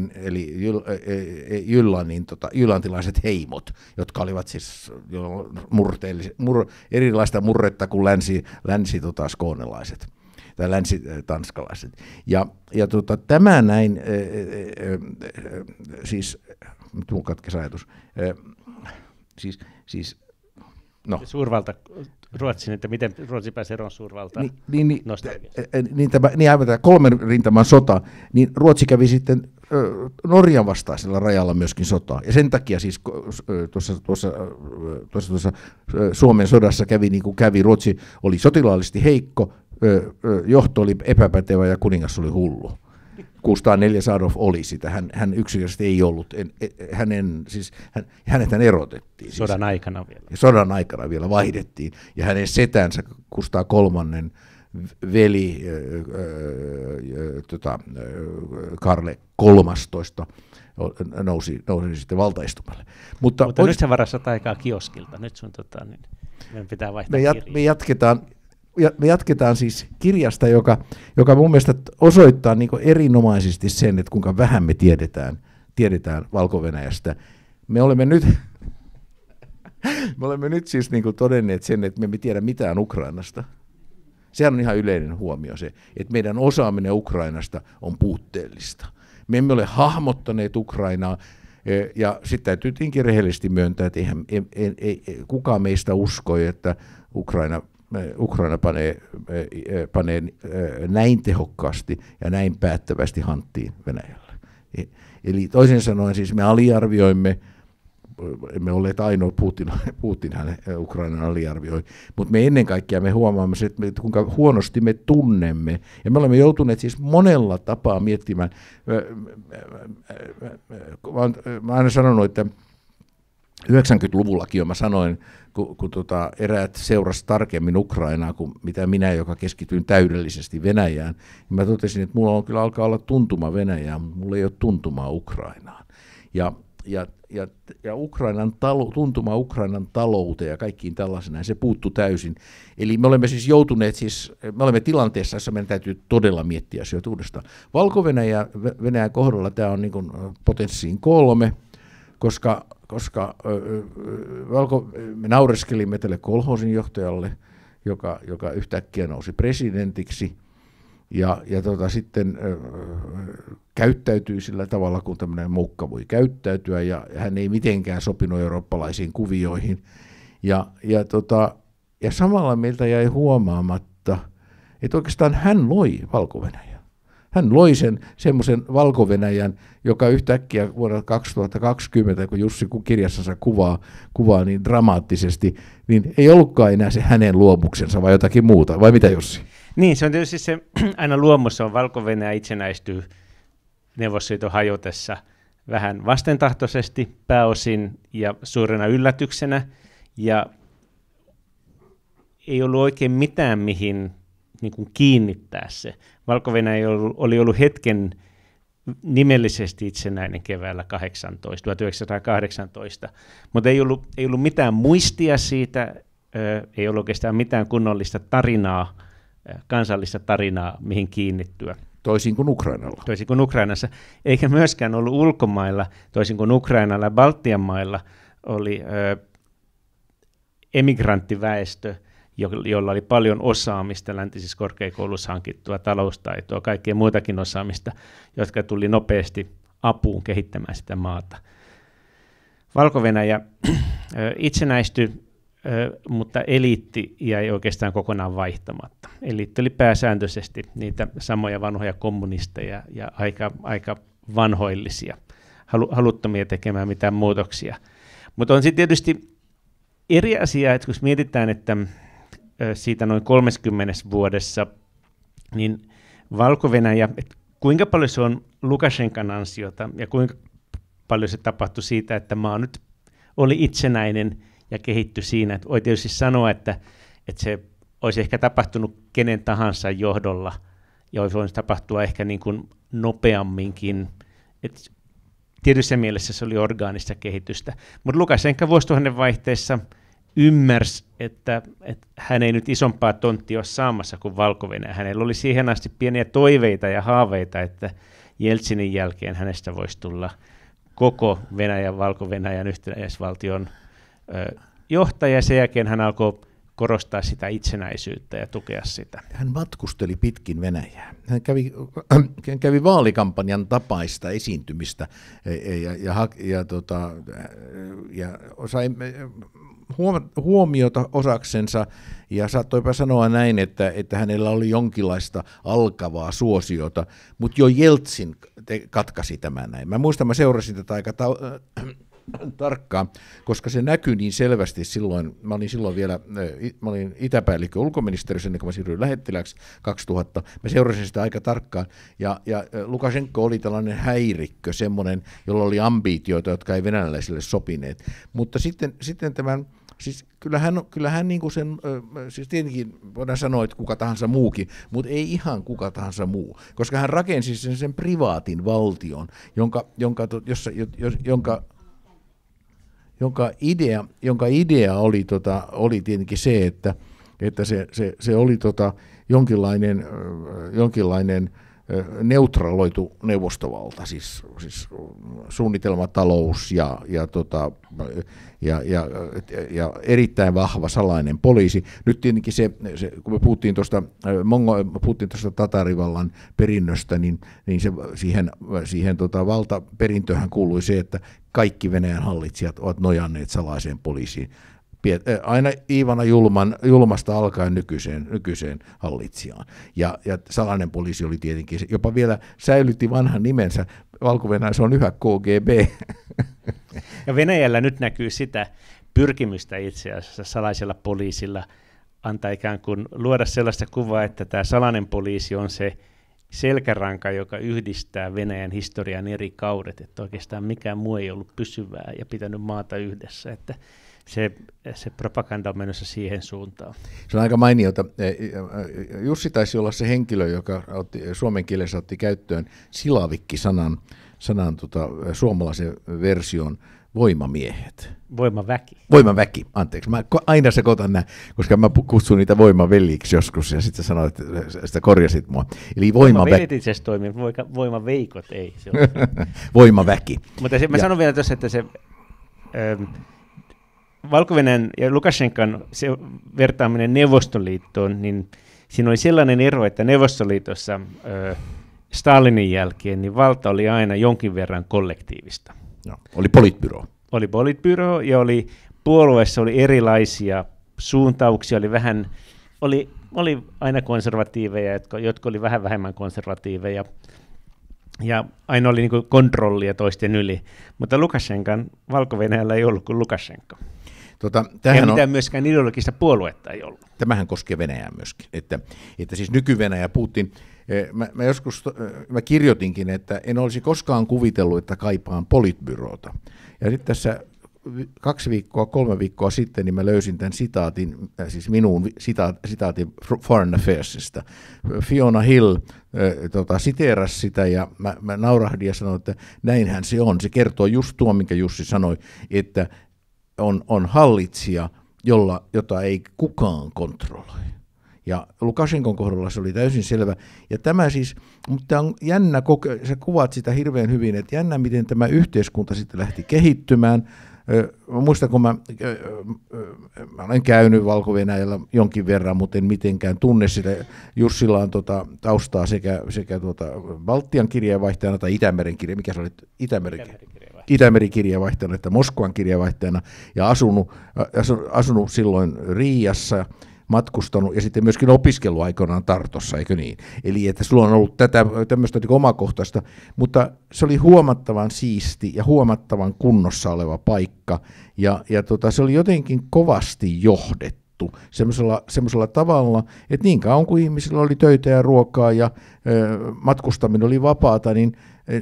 [SPEAKER 3] jyllantilaiset heimot, jotka olivat siis erilaista murretta kuin länsi-skånelaiset tai länsi-tanskalaiset. Ja tämä näin, siis, mun katkesi ajatus, no.
[SPEAKER 2] Suurvalta Ruotsin, että miten Ruotsi pääsee eroon suurvaltaan nostalgiasta.
[SPEAKER 3] Aivan tämä 3 rintaman sota, niin Ruotsi kävi sitten Norjan vastaisella rajalla myöskin sotaa. Ja sen takia siis tuossa Suomen sodassa kävi niin kuin kävi. Ruotsi oli sotilaallisesti heikko, johto oli epäpätevä ja kuningas oli hullu. 604 Sadov oli sitä. Hän yksinkertaisesti ei ollut, hänet erotettiin.
[SPEAKER 2] Sodan aikana vielä.
[SPEAKER 3] Sodan aikana vielä vaihdettiin, ja hänen setänsä Kustaa kolmannen veli Karle 13 nousi sitten valtaistumalle.
[SPEAKER 2] Mutta nyt sä varastat aikaa kioskilta. Nyt sun niin meidän pitää vaihtaa
[SPEAKER 3] me jatketaan siis kirjasta, joka mun mielestä osoittaa niin kuin erinomaisesti sen, että kuinka vähän me tiedetään Valko-Venäjästä. Me olemme nyt siis niin kuin todenneet sen, että me emme tiedä mitään Ukrainasta. Sehän on ihan yleinen huomio se, että meidän osaaminen Ukrainasta on puutteellista. Me emme ole hahmottaneet Ukrainaa, ja sitten täytyy tietenkin rehellisesti myöntää, että kukaan meistä uskoi, että Ukraina panee näin tehokkaasti ja näin päättävästi hanttiin Venäjällä. Eli toisin sanoen siis me aliarvioimme, emme olleet ainoa, Putin hän Ukrainan aliarvioi, mutta me ennen kaikkea me huomaamme se, että kuinka huonosti me tunnemme. Ja me olemme joutuneet siis monella tapaa miettimään. Mä aina sanonut, että 90-luvullakin jo mä sanoin, kun eräät seurasi tarkemmin Ukrainaa kuin mitä minä, joka keskityin täydellisesti Venäjään, niin mä totesin, että mulla kyllä alkaa olla tuntuma Venäjään, mutta mulla ei ole tuntumaa Ukrainaan. Ja tuntuma Ukrainan talouteen ja kaikkiin tällaisena, se puuttuu täysin. Eli me olemme siis me olemme tilanteessa, jossa meidän täytyy todella miettiä asioita uudestaan. Valko-Venäjän kohdalla tämä on niin kuin potenssiin 3, koska me naureskelimme tälle kolhoosin johtajalle, joka yhtäkkiä nousi presidentiksi, ja sitten käyttäytyi sillä tavalla, kun tämmöinen muukka voi käyttäytyä, ja hän ei mitenkään sopinut eurooppalaisiin kuvioihin. Ja samalla meiltä jäi huomaamatta, että oikeastaan hän loi Valko-Venäjän. Hän loi semmoisen Valko-Venäjän, joka yhtäkkiä vuonna 2020, kun Jussi kirjassansa kuvaa niin dramaattisesti, niin ei ollutkaan enää se hänen luomuksensa, vai jotakin muuta, vai mitä Jussi?
[SPEAKER 2] Niin, se on tietysti se aina luomus, on Valko-Venäjä itsenäistyy Neuvostoliiton hajotessa vähän vastentahtoisesti pääosin ja suurena yllätyksenä, ja ei ollut oikein mitään, mihin niin kuin kiinnittää se. Valko-Venäjä oli ollut hetken nimellisesti itsenäinen keväällä 1918, mutta ei ollut mitään muistia siitä, ei ollut oikeastaan mitään kunnollista tarinaa, kansallista tarinaa, mihin kiinnittyä.
[SPEAKER 3] Toisin kuin Ukrainalla.
[SPEAKER 2] Toisin kuin Ukrainassa, eikä myöskään ollut ulkomailla, toisin kuin Ukrainalla ja Baltian mailla, oli emigranttiväestö, jolla oli paljon osaamista, läntisissä korkeakoulussa hankittua taloustaitoa, kaikkea muutakin osaamista, jotka tuli nopeasti apuun kehittämään sitä maata. Valko-Venäjä itsenäistyi, mutta eliitti jäi oikeastaan kokonaan vaihtamatta. Eliitti oli pääsääntöisesti niitä samoja vanhoja kommunisteja ja aika vanhoillisia, haluttomia tekemään mitään muutoksia. Mutta on sitten tietysti eri asia, että kun mietitään, että siitä noin 30 vuodessa, niin Valko-Venäjä, kuinka paljon se on Lukashenkan ansiota ja kuinka paljon se tapahtui siitä, että maa nyt oli itsenäinen ja kehittyi siinä. Että voi tietysti sanoa, että se olisi ehkä tapahtunut kenen tahansa johdolla ja olisi voinut tapahtua ehkä niin kuin nopeamminkin. Et tietyssä mielessä se oli orgaanista kehitystä. Mutta Lukashenka vuosituhannen vaihteessa ymmärsi, että hän ei nyt isompaa tonttia ole saamassa kuin Valko-Venäjä. Hänellä oli siihen asti pieniä toiveita ja haaveita, että Jeltsinin jälkeen hänestä voisi tulla koko Venäjän, Valko-Venäjän yhtenäisvaltion johtaja. Sen jälkeen hän alkoi korostaa sitä itsenäisyyttä ja tukea sitä.
[SPEAKER 3] Hän matkusteli pitkin Venäjää. Hän kävi vaalikampanjan tapaista esiintymistä ja sai huomiota osaksensa, ja saattoipa sanoa näin, että hänellä oli jonkinlaista alkavaa suosiota, mutta jo Jeltsin katkaisi tämän näin. Mä muistan, mä seurasin tätä tarkkaan, koska se näkyi niin selvästi silloin. Mä olin itäpäällikkö ulkoministeriössä, ennen kuin mä siirryin lähettiläksi 2000. Mä seurasin sitä aika tarkkaan, ja Lukashenko oli tällainen häirikkö, semmoinen, jolla oli ambitioita, jotka ei venäläisille sopineet. Mutta sitten tämän, siis kyllähän niin kuin sen, siis tietenkin voidaan sanoa, että kuka tahansa muukin, mutta ei ihan kuka tahansa muu, koska hän rakensi sen privaatin valtion, jonka idea oli tietenkin se, että se oli jonkinlainen neutraloitu neuvostovalta, siis suunnitelmatalous ja erittäin vahva salainen poliisi. Nyt tietenkin se kun me puhuttiin tuosta tatarivallan perinnöstä, niin siihen valtaperintöhän kuului se, että kaikki Venäjän hallitsijat ovat nojanneet salaiseen poliisiin. Aina Iivana julmasta alkaen nykyiseen hallitsijaan. Ja salainen poliisi oli tietenkin, jopa vielä säilytti vanhan nimensä, Valko-Venäjä, se on yhä KGB.
[SPEAKER 2] Ja Venäjällä nyt näkyy sitä pyrkimystä itse asiassa salaisella poliisilla antaa ikään kuin luoda sellaista kuvaa, että tämä salainen poliisi on se selkäranka, joka yhdistää Venäjän historian eri kaudet, että oikeastaan mikään muu ei ollut pysyvää ja pitänyt maata yhdessä, että se propaganda on menossa siihen suuntaan.
[SPEAKER 3] Se on aika mainiota. Jussi taisi olla se henkilö, joka suomen kielessä otti käyttöön silavikki-sanan suomalaisen version voimamiehet. Voimaväki, anteeksi. Mä aina sekoitan nämä, koska mä kutsun niitä voimaveljiksi joskus, ja sitten sanoit, että sitä korjasit mua. Eli
[SPEAKER 2] voimavelit itse asiassa toimii, voimaveikot ei. Se
[SPEAKER 3] voimaväki.
[SPEAKER 2] Mutta mä sanon vielä tuossa, että se Valko-Venäjän ja Lukashenkan se vertaaminen Neuvostoliittoon, niin siinä oli sellainen ero, että Neuvostoliitossa Stalinin jälkeen niin valta oli aina jonkin verran kollektiivista.
[SPEAKER 3] No, oli politbyro.
[SPEAKER 2] Oli politbyro ja puolueessa oli erilaisia suuntauksia, oli aina konservatiiveja, jotka oli vähän vähemmän konservatiiveja. Ja aina oli niin kuin kontrollia toisten yli, mutta Lukashenkan Valko-Venäjällä ei ollut kuin Lukashenko. Ei mitään myöskään ideologista puoluetta ei ollut.
[SPEAKER 3] Tämähän koskee Venäjää myöskin, että siis nyky-Venäjä Putin, mä kirjoitinkin, että en olisi koskaan kuvitellut, että kaipaan politbyroota. Ja sitten tässä 3 viikkoa sitten niin mä löysin tämän sitaatin, siis minun sitaatin Foreign Affairsista. Fiona Hill siteerasi sitä ja mä naurahdin ja sanoin, että näinhän se on. Se kertoo just tuo, minkä Jussi sanoi, että on hallitsija, jota ei kukaan kontrolloi. Ja Lukashenkon kohdalla se oli täysin selvä. Ja tämä siis, mutta on jännä, sä kuvaat sitä hirveän hyvin, että jännä, miten tämä yhteiskunta sitten lähti kehittymään. Muistan, kun mä olen käynyt Valko-Venäjällä jonkin verran, mutta en mitenkään tunne sitä. Jussilla on taustaa sekä Baltian kirjeenvaihtajana tai Itämeren kirja, mikä se oli? Itämeren kirjeenvaihtajana, että Moskovan kirjeenvaihtajana, ja asunut silloin Riiassa, matkustanut ja sitten myöskin opiskellut aikoinaan Tartossa, eikö niin? Eli että sulla on ollut tämmöistä omakohtaista, mutta se oli huomattavan siisti ja huomattavan kunnossa oleva paikka, ja se oli jotenkin kovasti johdettu semmoisella tavalla, että niin kauan kuin ihmisillä oli töitä ja ruokaa ja matkustaminen oli vapaata, niin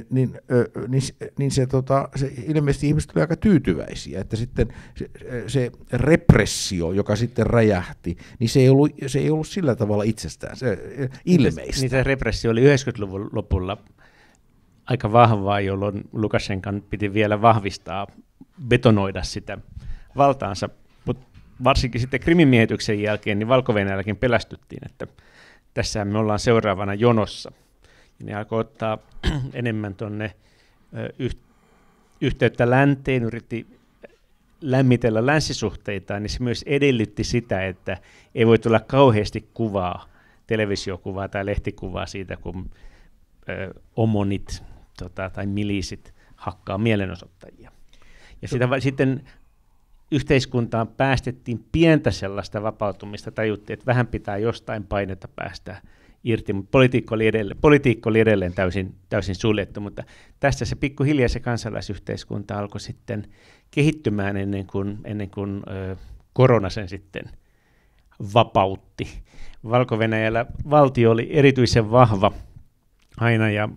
[SPEAKER 3] se ilmeisesti ihmiset olivat aika tyytyväisiä, että sitten se repressio, joka sitten räjähti, niin se ei ollut sillä tavalla itsestään ilmeistä.
[SPEAKER 2] Niitä repressio oli 90-luvun lopulla aika vahvaa, jolloin Lukashenkan piti vielä vahvistaa, betonoida sitä valtaansa, mutta varsinkin sitten Krimin miehityksen jälkeen niin Valko-Venäjälläkin pelästyttiin, että tässä me ollaan seuraavana jonossa. Ne alkoi ottaa enemmän tuonne yhteyttä länteen, yritti lämmitellä länsisuhteitaan, niin se myös edellytti sitä, että ei voi tulla kauheasti kuvaa, televisiokuvaa tai lehtikuvaa siitä, kun omonit tai miliisit hakkaa mielenosoittajia. Ja sitten yhteiskuntaan päästettiin pientä sellaista vapautumista, tajuttiin, että vähän pitää jostain painetta päästä irti, mutta politiikka oli edelleen täysin suljettu, mutta tästä se pikkuhiljaa se kansalaisyhteiskunta alkoi sitten kehittymään ennen kuin korona sen sitten vapautti. Valko-Venäjällä valtio oli erityisen vahva aina ja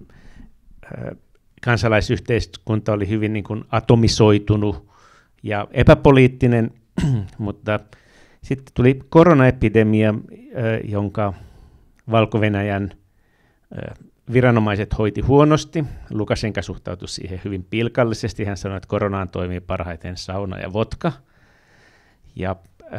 [SPEAKER 2] kansalaisyhteiskunta oli hyvin niin kuin atomisoitunut ja epäpoliittinen, mutta sitten tuli koronaepidemia, jonka Valko-Venäjän viranomaiset hoiti huonosti. Lukašenka suhtautui siihen hyvin pilkallisesti. Hän sanoi, että koronaan toimii parhaiten sauna ja vodka. Ja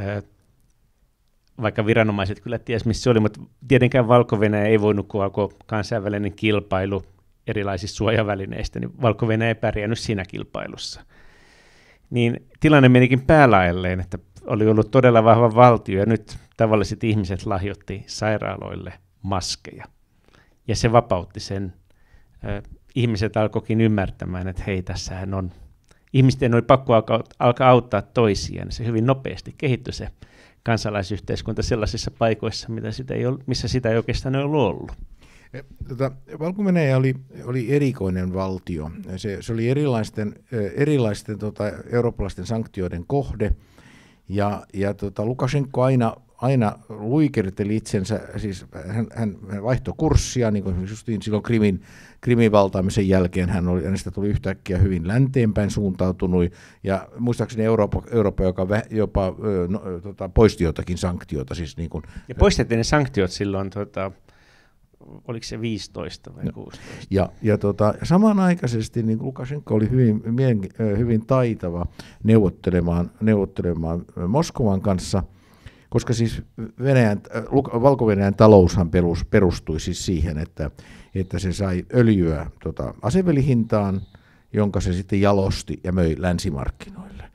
[SPEAKER 2] vaikka viranomaiset kyllä tiesi, missä se oli, mutta tietenkään Valko-Venäjä ei voinut, kun alkoi kansainvälinen kilpailu erilaisista suojavälineistä, niin Valko-Venäjä ei pärjännyt siinä kilpailussa. Niin tilanne menikin päälaelleen, että oli ollut todella vahva valtio, ja nyt tavalliset ihmiset lahjoitti sairaaloille maskeja. Ja se vapautti sen. Ihmiset alkoikin ymmärtämään, että hei, tässähän on. Ihmisten oli pakko alkaa auttaa toisiaan. Se hyvin nopeasti kehittyi se kansalaisyhteiskunta sellaisissa paikoissa, missä sitä ei oikeastaan ollut.
[SPEAKER 3] Valko-Venäjä oli erikoinen valtio. Se oli erilaisten eurooppalaisten sanktioiden kohde, ja Lukašenka aina luikerteli itsensä, siis hän vaihtoi kurssia, niin kuin justiin silloin Krimin valtaamisen jälkeen hänestä tuli yhtäkkiä hyvin länteenpäin suuntautunut, ja muistaakseni Eurooppa jopa poisti jotakin sanktioita. Siis niin kuin,
[SPEAKER 2] ja poistettiin ne sanktiot silloin, oliko se 15 vai 16?
[SPEAKER 3] Ja samanaikaisesti niin Lukašenka oli hyvin taitava neuvottelemaan Moskovan kanssa, koska siis Valko-Venäjän taloushan perustui siis siihen, että se sai öljyä asevelihintaan, jonka se sitten jalosti ja möi länsimarkkinoille.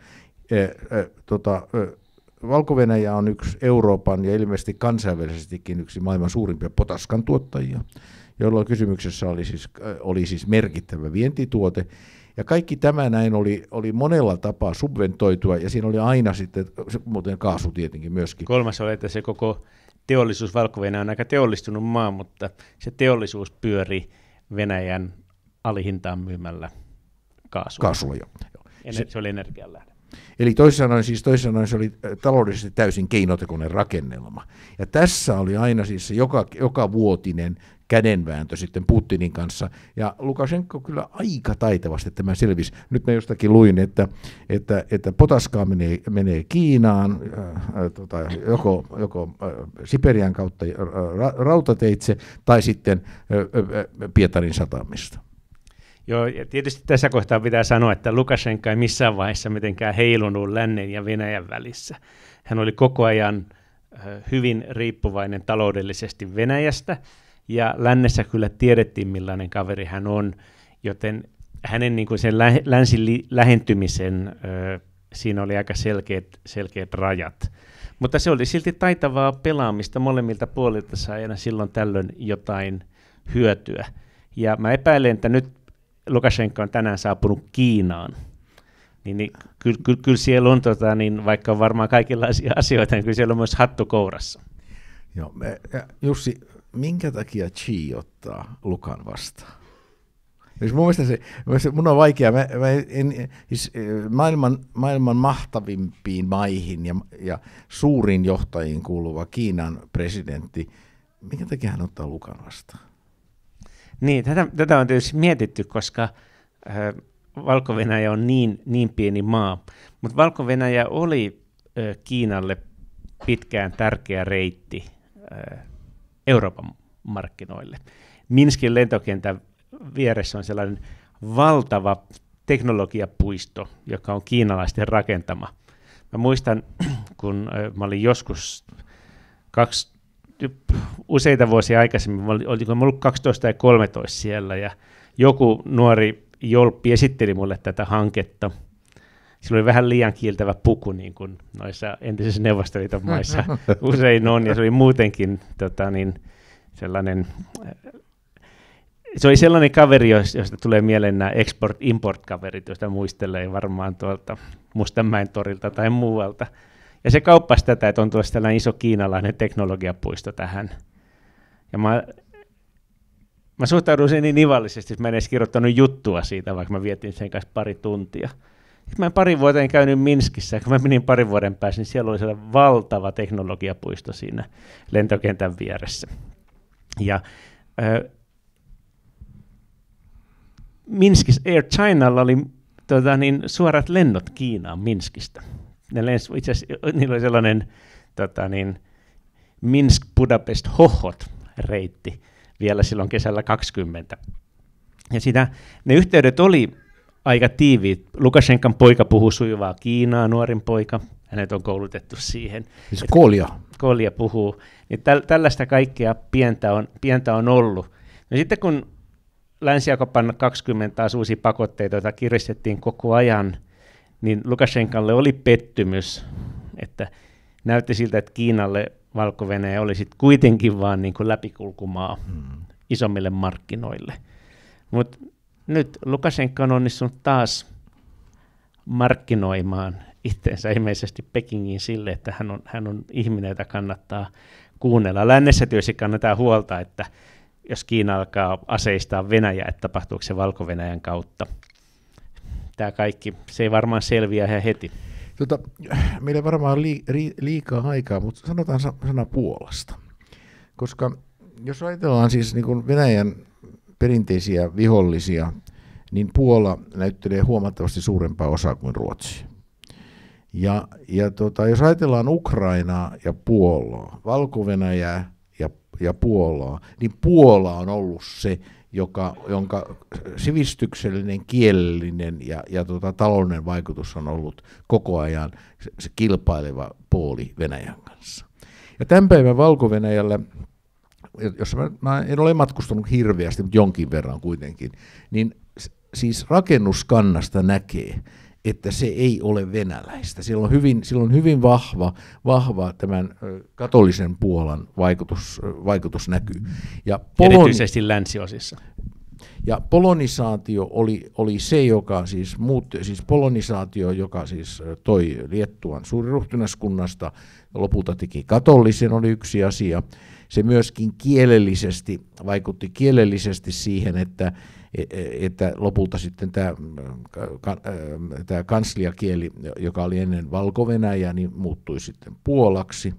[SPEAKER 3] Valko-Venäjä on yksi Euroopan ja ilmeisesti kansainvälisestikin yksi maailman suurimpia potaskan tuottajia, jolloin kysymyksessä oli siis merkittävä vientituote. Ja kaikki tämä näin oli monella tapaa subventoitua, ja siinä oli aina sitten, muuten kaasu tietenkin myöskin.
[SPEAKER 2] Kolmas oli, että se koko teollisuus, Valko-Venäjä on aika teollistunut maa, mutta se teollisuus pyöri Venäjän alihintaan myymällä kaasua.
[SPEAKER 3] Kaasua, joo.
[SPEAKER 2] Se oli energianlähde.
[SPEAKER 3] Eli toisin sanoen se oli taloudellisesti täysin keinotekoinen rakennelma. Ja tässä oli aina siis se joka vuotinen kädenvääntö sitten Putinin kanssa. Ja Lukašenka kyllä aika taitavasti tämä selvisi. Nyt mä jostakin luin, että potaskaa menee Kiinaan, joko Siperian kautta rautateitse tai sitten Pietarin satamista.
[SPEAKER 2] Joo, ja tietysti tässä kohtaa pitää sanoa, että Lukašenka ei missään vaiheessa mitenkään heilunut lännen ja Venäjän välissä. Hän oli koko ajan hyvin riippuvainen taloudellisesti Venäjästä, ja lännessä kyllä tiedettiin, millainen kaveri hän on, joten hänen niin kuin sen länsin lähentymisen, siinä oli aika selkeät rajat. Mutta se oli silti taitavaa pelaamista, molemmilta puolilta sai aina silloin tällöin jotain hyötyä. Ja mä epäilen, että nyt Lukašenka on tänään saapunut Kiinaan, niin kyllä siellä on, vaikka on varmaan kaikenlaisia asioita, niin kyllä siellä on myös hattu kourassa.
[SPEAKER 3] Joo, Jussi, minkä takia Xi ottaa Lukan vastaan? Mun mielestä mun on vaikea, maailman mahtavimpiin maihin ja suurin johtajiin kuuluva Kiinan presidentti, minkä takia hän ottaa Lukan vastaan?
[SPEAKER 2] Niin, tätä on tietysti mietitty, koska Valko-Venäjä on niin pieni maa, mutta Valko-Venäjä oli Kiinalle pitkään tärkeä reitti Euroopan markkinoille. Minskin lentokentän vieressä on sellainen valtava teknologiapuisto, joka on kiinalaisten rakentama. Mä muistan, kun mä olin joskus useita vuosia aikaisemmin, oliko mä ollut 12 tai 13 siellä, ja joku nuori jolppi esitteli mulle tätä hanketta. Sillä oli vähän liian kiiltävä puku, niin kuin noissa entisissä Neuvostoliiton maissa usein on, ja se oli muutenkin sellainen, se oli sellainen kaveri, josta tulee mieleen nämä export-import-kaverit, joista muistelee varmaan tuolta Mustanmäen torilta tai muualta. Ja se kauppasi tätä, että on tuossa tällainen iso kiinalainen teknologiapuisto tähän. Ja mä suhtaudun sen niin ivallisesti, että mä en edes kirjoittanut juttua siitä, vaikka mä vietin sen kanssa pari tuntia. Sitten mä parin vuoteen käynyt Minskissä, ja kun mä menin parin vuoden päässä, niin siellä oli sellainen valtava teknologiapuisto siinä lentokentän vieressä. Ja Minskissä Air Chinalla oli suorat lennot Kiinaan Minskistä. Itse asiassa niillä oli sellainen Minsk-Budapest-Hohhot-reitti vielä silloin kesällä 20. Ja ne yhteydet oli aika tiiviit. Lukashenkan poika puhuu sujuvaa Kiinaa, nuorin poika. Hänet on koulutettu siihen.
[SPEAKER 3] Siis Kolja
[SPEAKER 2] puhuu. Niin tällaista kaikkea pientä on ollut. No sitten kun Länsi-Euroopan 20 taas uusia pakotteita, joita kiristettiin koko ajan, niin Lukashenkalle oli pettymys, että näytti siltä, että Kiinalle Valko-Venäjä oli sitten kuitenkin vaan niin kuin läpikulkumaa isommille markkinoille. Mutta nyt Lukashenka on onnistunut taas markkinoimaan itseensä ilmeisesti Pekingiin sille, että hän on ihminen, jota kannattaa kuunnella. Lännessä tietysti kannetaan huolta, että jos Kiina alkaa aseistaa Venäjää, että tapahtuuko se Valko-Venäjän kautta. Tämä kaikki, se ei varmaan selviä ihan heti.
[SPEAKER 3] Meillä varmaan liikaa aikaa, mutta sanotaan sana Puolasta. Koska jos ajatellaan siis niin kuin Venäjän perinteisiä vihollisia, niin Puola näyttelee huomattavasti suurempaa osaa kuin Ruotsi. Ja jos ajatellaan Ukrainaa ja Puolaa, Valko-Venäjää ja Puolaa, niin Puola on ollut se, jonka sivistyksellinen, kielellinen ja taloudellinen vaikutus on ollut koko ajan se kilpaileva puoli Venäjän kanssa. Ja tämän päivän Valko-Venäjällä, jos mä en ole matkustanut hirveästi, mutta jonkin verran kuitenkin, niin siis rakennuskannasta näkee, että se ei ole venäläistä. Siellä on hyvin vahva tämän katolisen Puolan vaikutus näkyy. Ja
[SPEAKER 2] erityisesti länsiosissa.
[SPEAKER 3] Ja polonisaatio oli se, joka siis polonisaatio, joka siis toi Liettuan suuriruhtinaskunnasta, lopulta teki katolisen, oli yksi asia. Se myöskin vaikutti kielellisesti siihen, että lopulta sitten tämä kansliakieli, joka oli ennen Valko-Venäjää, niin muuttui sitten puolaksi.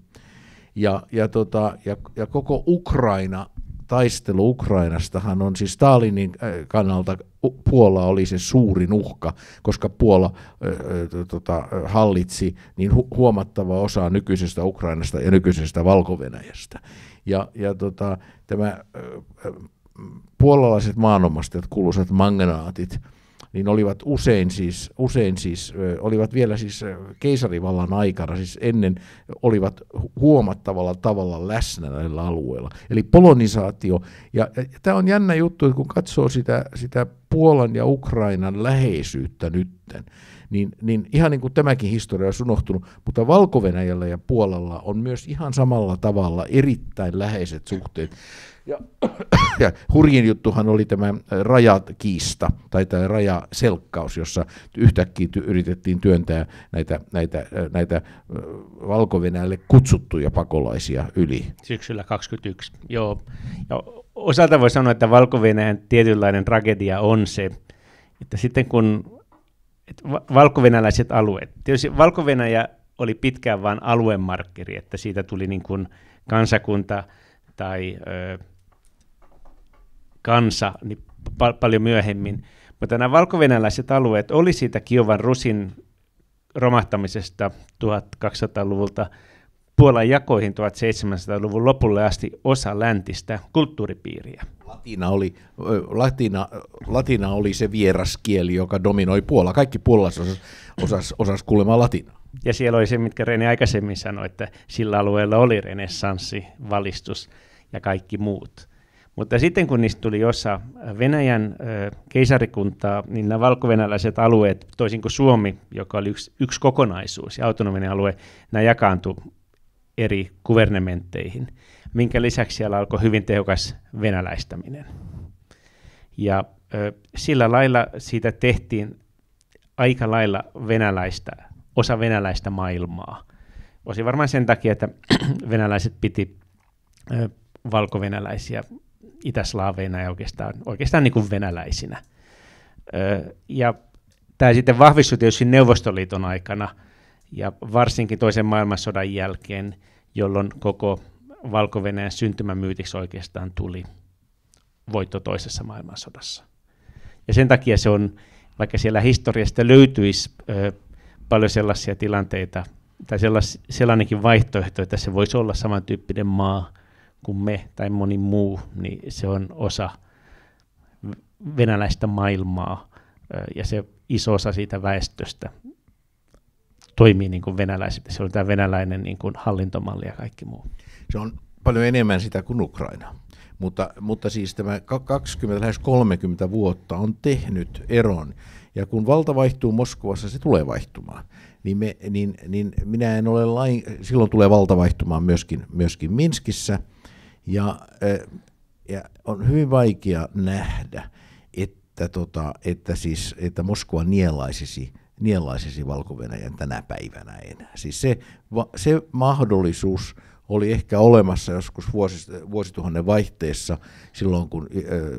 [SPEAKER 3] Ja koko taistelu Ukrainastahan on siis Stalinin kannalta Puola oli se suurin uhka, koska Puola hallitsi niin huomattava osa nykyisestä Ukrainasta ja nykyisestä Valko-Venäjästä. Ja tämä puolalaiset maanomastajat, kuuluisat magnaatit, niin olivat usein olivat vielä siis keisarivallan aikana, siis ennen olivat huomattavalla tavalla läsnä näillä alueilla. Eli polonisaatio, ja tämä on jännä juttu, että kun katsoo sitä Puolan ja Ukrainan läheisyyttä nytten, niin ihan niin kuin tämäkin historia olisi unohtunut, mutta Valko-Venäjällä ja Puolalla on myös ihan samalla tavalla erittäin läheiset suhteet. Ja hurjin juttuhan oli tämä rajakiista tai tämä rajaselkkaus, jossa yhtäkkiä yritettiin työntää näitä Valko-Venäjälle kutsuttuja pakolaisia yli.
[SPEAKER 2] Syksyllä 2021, joo. Ja osalta voi sanoa, että Valko-Venäjän tietynlainen tragedia on se, että sitten kun valko-venäläiset alueet, tietysti Valko-Venäjä oli pitkään vain aluemarkkeri, että siitä tuli niin kuin kansakunta tai kansa niin paljon myöhemmin, mutta nämä valko-venäläiset alueet oli siitä Kiovan Rusin romahtamisesta 1200-luvulta Puolan jakoihin 1700-luvun lopulle asti osa läntistä kulttuuripiiriä.
[SPEAKER 3] Latina oli se vieraskieli, joka dominoi Puolaa. Kaikki puolalaiset osas kuulemaan latinaa.
[SPEAKER 2] Ja siellä oli se, mitkä Rene aikaisemmin sanoi, että sillä alueella oli renessanssi, valistus ja kaikki muut. Mutta sitten kun niistä tuli osa Venäjän keisarikuntaa, niin nämä valko-venäläiset alueet, toisin kuin Suomi, joka oli yksi kokonaisuus ja autonominen alue, nämä jakaantui eri guvernementteihin, minkä lisäksi siellä alkoi hyvin tehokas venäläistäminen. Ja sillä lailla siitä tehtiin aika lailla osa venäläistä maailmaa. Osin varmaan sen takia, että venäläiset piti valkovenäläisiä itäslaaveina ja oikeastaan niin kuin venäläisinä. Ja tämä sitten vahvistui tietysti Neuvostoliiton aikana ja varsinkin toisen maailmansodan jälkeen, jolloin koko Valko-Venäjän syntymämyytiksi oikeastaan tuli voitto toisessa maailmansodassa. Ja sen takia se on, vaikka siellä historiasta löytyisi paljon sellaisia tilanteita, tai sellainenkin vaihtoehto, että se voisi olla samantyyppinen maa kuin me tai moni muu, niin se on osa venäläistä maailmaa, ja se iso osa siitä väestöstä toimii niin kuin venäläiset. Se on tämä venäläinen niin kuin hallintomalli ja kaikki muu.
[SPEAKER 3] Se on paljon enemmän sitä kuin Ukraina, mutta siis tämä 20, lähes 30 vuotta on tehnyt eron, ja kun valta vaihtuu Moskovassa, se tulee vaihtumaan. Niin minä en ole silloin tulee valta vaihtumaan myöskin Minskissä, ja on hyvin vaikea nähdä, että Moskova nielaisisi Valko-Venäjän tänä päivänä enää. Siis se mahdollisuus oli ehkä olemassa joskus vuosituhannen vaihteessa silloin kun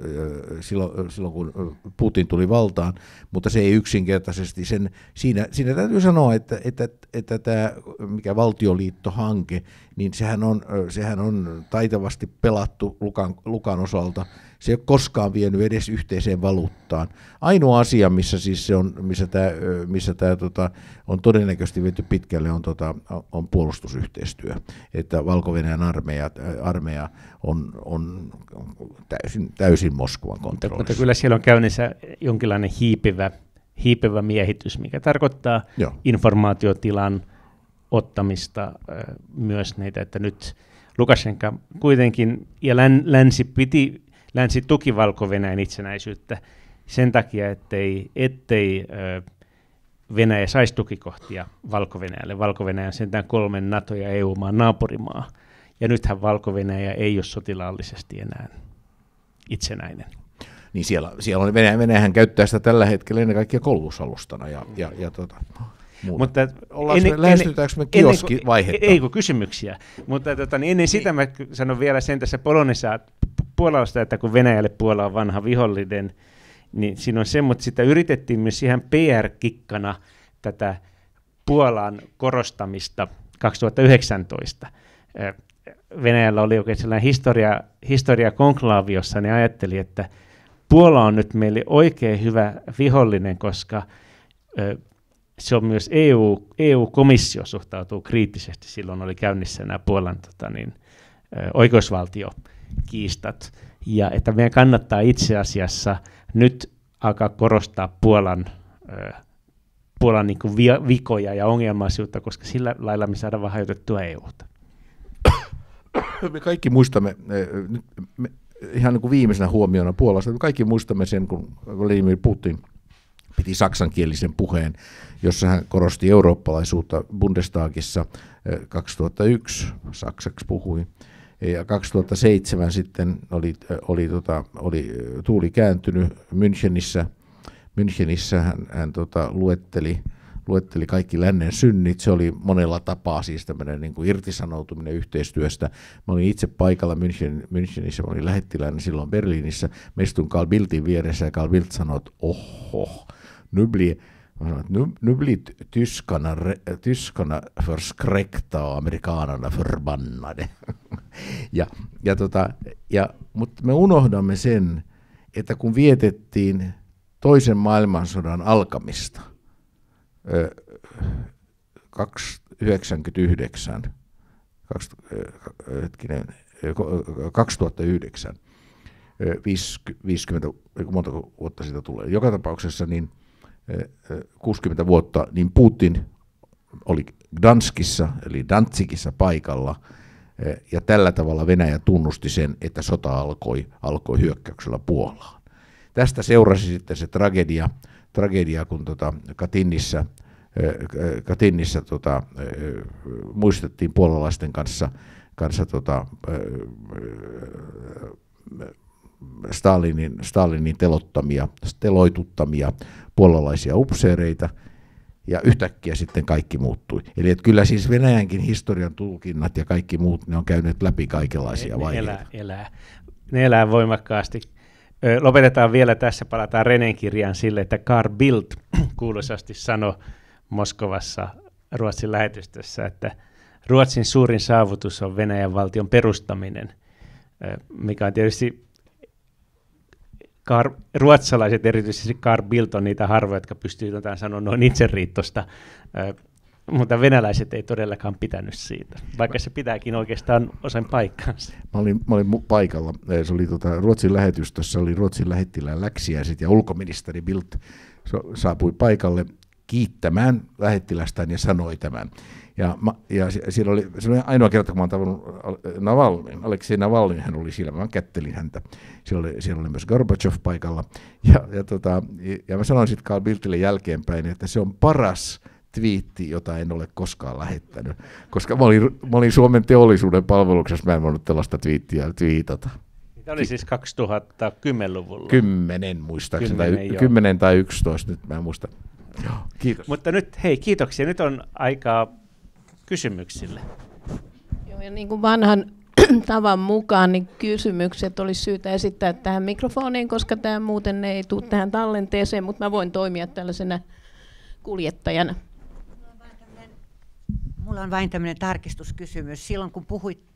[SPEAKER 3] Putin tuli valtaan, mutta se ei yksinkertaisesti siinä täytyy sanoa, että tämä mikä valtioliittohanke, niin sehän on taitavasti pelattu Lukan osalta. Se ei ole koskaan vienyt edes yhteiseen valuuttaan. Ainoa asia, missä tämä on todennäköisesti viety pitkälle, on puolustusyhteistyö. Että Valko-Venäjän armeija on täysin Moskovan kontrollissa.
[SPEAKER 2] Mutta kyllä siellä on käynnissä jonkinlainen hiipivä miehitys, mikä tarkoittaa informaatiotilan ottamista myös niitä, että nyt Lukashenka kuitenkin ja länsi tuki Valko-Venäjän itsenäisyyttä sen takia, ettei Venäjä saisi tukikohtia Valko-Venäjälle. Valko-Venäjä on sentään 3 NATO- ja EU-maan naapurimaa, ja nythän Valko-Venäjä ei ole sotilaallisesti enää itsenäinen.
[SPEAKER 3] Niin siellä on Venäjähän käyttää sitä tällä hetkellä ennen kaikkea koulutusalustana ja
[SPEAKER 2] mutta
[SPEAKER 3] lähestytäänkö me kioskivaihetta?
[SPEAKER 2] Ei kun kysymyksiä, mutta ennen sitä mä sanon vielä sen tässä Puolasta, että kun Venäjälle Puola on vanha vihollinen, niin siinä on se, mutta sitä yritettiin myös ihan PR-kikkana tätä Puolan korostamista 2019. Venäjällä oli oikein sellainen historiakonklaavi, jossa ne ajatteli, että Puola on nyt meille oikein hyvä vihollinen, koska se on myös EU-komissio suhtautuu kriittisesti. Silloin oli käynnissä nämä Puolan oikeusvaltiokiistat. Ja että meidän kannattaa itse asiassa nyt alkaa korostaa Puolan niin kuin vikoja ja ongelmaisuutta, koska sillä lailla me saadaan vähän hajotettua EUta.
[SPEAKER 3] Me kaikki muistamme, ihan niin kuin viimeisenä huomiona Puolasta, me kaikki muistamme sen, kun Vladimir Putin piti saksankielisen puheen, jossa hän korosti eurooppalaisuutta Bundestagissa 2001, saksaksi puhui, ja 2007 sitten oli tuuli kääntynyt Münchenissä hän luetteli kaikki lännen synnit. Se oli monella tapaa siis tämmöinen niin kuin irtisanoutuminen yhteistyöstä. Mä olin itse paikalla Münchenissä, mä olin lähettiläinen silloin Berliinissä. Mä istuin Carl Bildtin vieressä ja Carl Bildt sanoi, että oho, nu blir tyskarna förskräckta och amerikanerna förbannade. Mutta me unohdamme sen, että kun vietettiin toisen maailmansodan alkamista 2009, 50, monta vuotta siitä tulee. Joka tapauksessa niin 60 vuotta, niin Putin oli Gdanskissa, eli Danzigissa paikalla, ja tällä tavalla Venäjä tunnusti sen, että sota alkoi hyökkäyksellä Puolaan. Tästä seurasi sitten se tragedia kun Katynissä muistettiin puolalaisten kanssa Stalinin teloituttamia puolalaisia upseereita, ja yhtäkkiä sitten kaikki muuttui. Eli että kyllä siis Venäjänkin historian tulkinnat ja kaikki muut, ne on käyneet läpi kaikenlaisia vaiheita.
[SPEAKER 2] Ne elää voimakkaasti. Lopetetaan vielä tässä, palataan Renén kirjaan sille, että Carl Bildt kuuluisasti sanoi Moskovassa Ruotsin lähetystössä, että Ruotsin suurin saavutus on Venäjän valtion perustaminen, mikä on tietysti ruotsalaiset, erityisesti Carl Bildt, on niitä harvoja, jotka pystyy jotain sanoa noin itseriittosta, mutta venäläiset ei todellakaan pitänyt siitä, vaikka se pitääkin oikeastaan osan paikkansa.
[SPEAKER 3] Mä olin paikalla, se oli Ruotsin lähetystössä, oli Ruotsin lähettilään läksiäiset ja ulkoministeri Bildt saapui paikalle kiittämään lähettilästään ja sanoi tämän. Ja siinä oli ainoa kerta, kun mä oon tavannut Aleksei Navalnyin, hän oli siellä, mä kättelin häntä. Siellä oli myös Gorbachev paikalla. Ja mä sanoin sitten Carl Bildtille jälkeenpäin, että se on paras twiitti, jota en ole koskaan lähettänyt. Koska mä olin Suomen teollisuuden palveluksessa, mä en voinut tällaista twiittiä twiitata.
[SPEAKER 2] Tämä oli siis 2010-luvulla.
[SPEAKER 3] 10 muistaakseni, 10 tai 11, nyt mä en muista. Joo, kiitos.
[SPEAKER 2] Mutta nyt, hei, kiitoksia. Nyt on aikaa kysymyksille.
[SPEAKER 1] Joo, ja niin kuin vanhan tavan mukaan, niin kysymykset olisi syytä esittää tähän mikrofoniin, koska tämä muuten ei tule tähän tallenteeseen, mutta mä voin toimia tällaisena kuljettajana.
[SPEAKER 4] Mulla on vain tämmöinen tarkistuskysymys. Silloin kun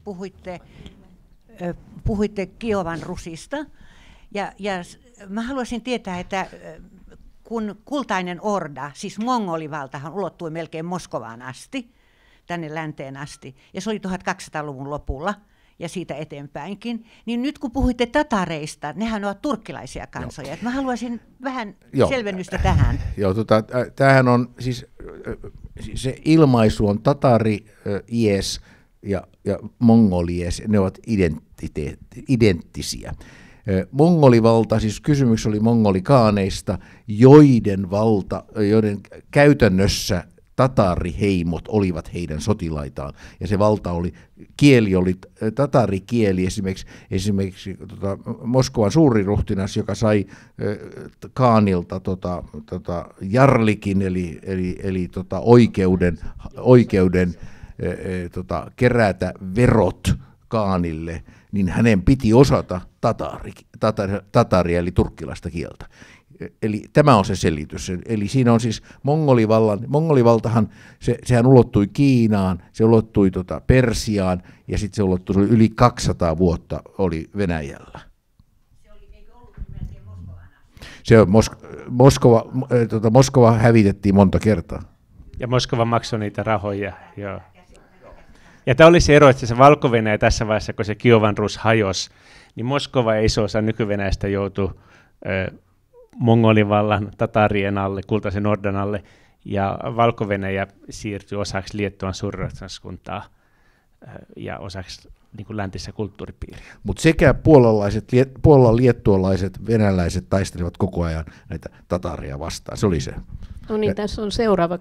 [SPEAKER 4] puhuitte Kiovan Rusista, ja mä haluaisin tietää, että kun kultainen orda, siis mongolivaltahan ulottui melkein Moskovaan asti, tänne länteen asti, ja se oli 1200-luvun lopulla ja siitä eteenpäinkin, niin nyt kun puhuitte tatareista, nehän ovat turkkilaisia kansoja. Mä haluaisin vähän selvennystä tähän.
[SPEAKER 3] Joo, tämähän on siis, se ilmaisu on tatari, ies ja mongolies, ne ovat identtisiä. Mongolivalta, siis kysymys oli mongolikaaneista, joiden käytännössä tatariheimot olivat heidän sotilaitaan, ja se valta kieli oli tatarikieli, esimerkiksi Moskovan suuriruhtinas, joka sai kaanilta jarlikin, eli oikeuden kerätä verot kaanille, niin hänen piti osata tataria eli turkkilaista kieltä. Eli tämä on se selitys. Eli siinä on siis mongolivaltahan, sehän ulottui Kiinaan, se ulottui Persiaan ja sitten se ulottui yli 200 vuotta oli Venäjällä.
[SPEAKER 4] Se oli, eikö ollut melkein Moskovana?
[SPEAKER 3] Se on Moskova hävitettiin monta kertaa.
[SPEAKER 2] Ja Moskova maksoi niitä rahoja, joo. Ja tämä oli se ero, että se Valko-Venäjä tässä vaiheessa, kun se Kiovan Rus hajosi, niin Moskova ja iso-osa nyky-Venäjästä joutui mongolivallan tatarien alle, kultaisen ordan alle, ja Valko-Venäjä siirtyi osaksi Liettuan suurruhtinaskuntaa ja osaksi niin kuin läntistä kulttuuripiiriä.
[SPEAKER 3] Mutta sekä puolalaiset, liettualaiset, venäläiset taistelivat koko ajan näitä tataria vastaan. Se oli se.
[SPEAKER 1] No niin, tässä on seuraava.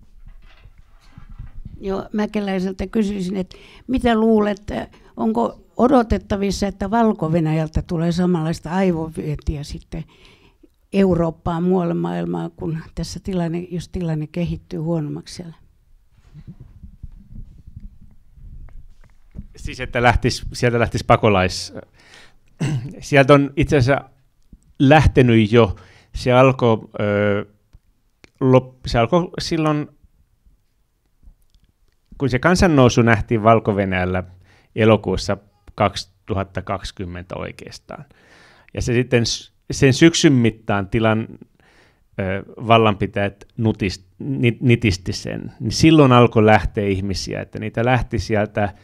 [SPEAKER 5] Joo, Mäkeläiseltä kysyisin, että mitä luulet, onko odotettavissa, että Valko-Venäjältä tulee samanlaista aivovietiä sitten Eurooppaan, muualle maailmaan, kun tässä jos tilanne kehittyy huonommaksi siellä?
[SPEAKER 2] Siis, että sieltä lähtisi sieltä on itse asiassa lähtenyt jo, se alkoi silloin, kun se kansannousu nähtiin Valko-Venäjällä elokuussa 2020 oikeastaan. Ja se sitten sen syksyn mittaan vallanpitäjät nitisti sen, niin silloin alkoi lähteä ihmisiä, että niitä lähti sieltä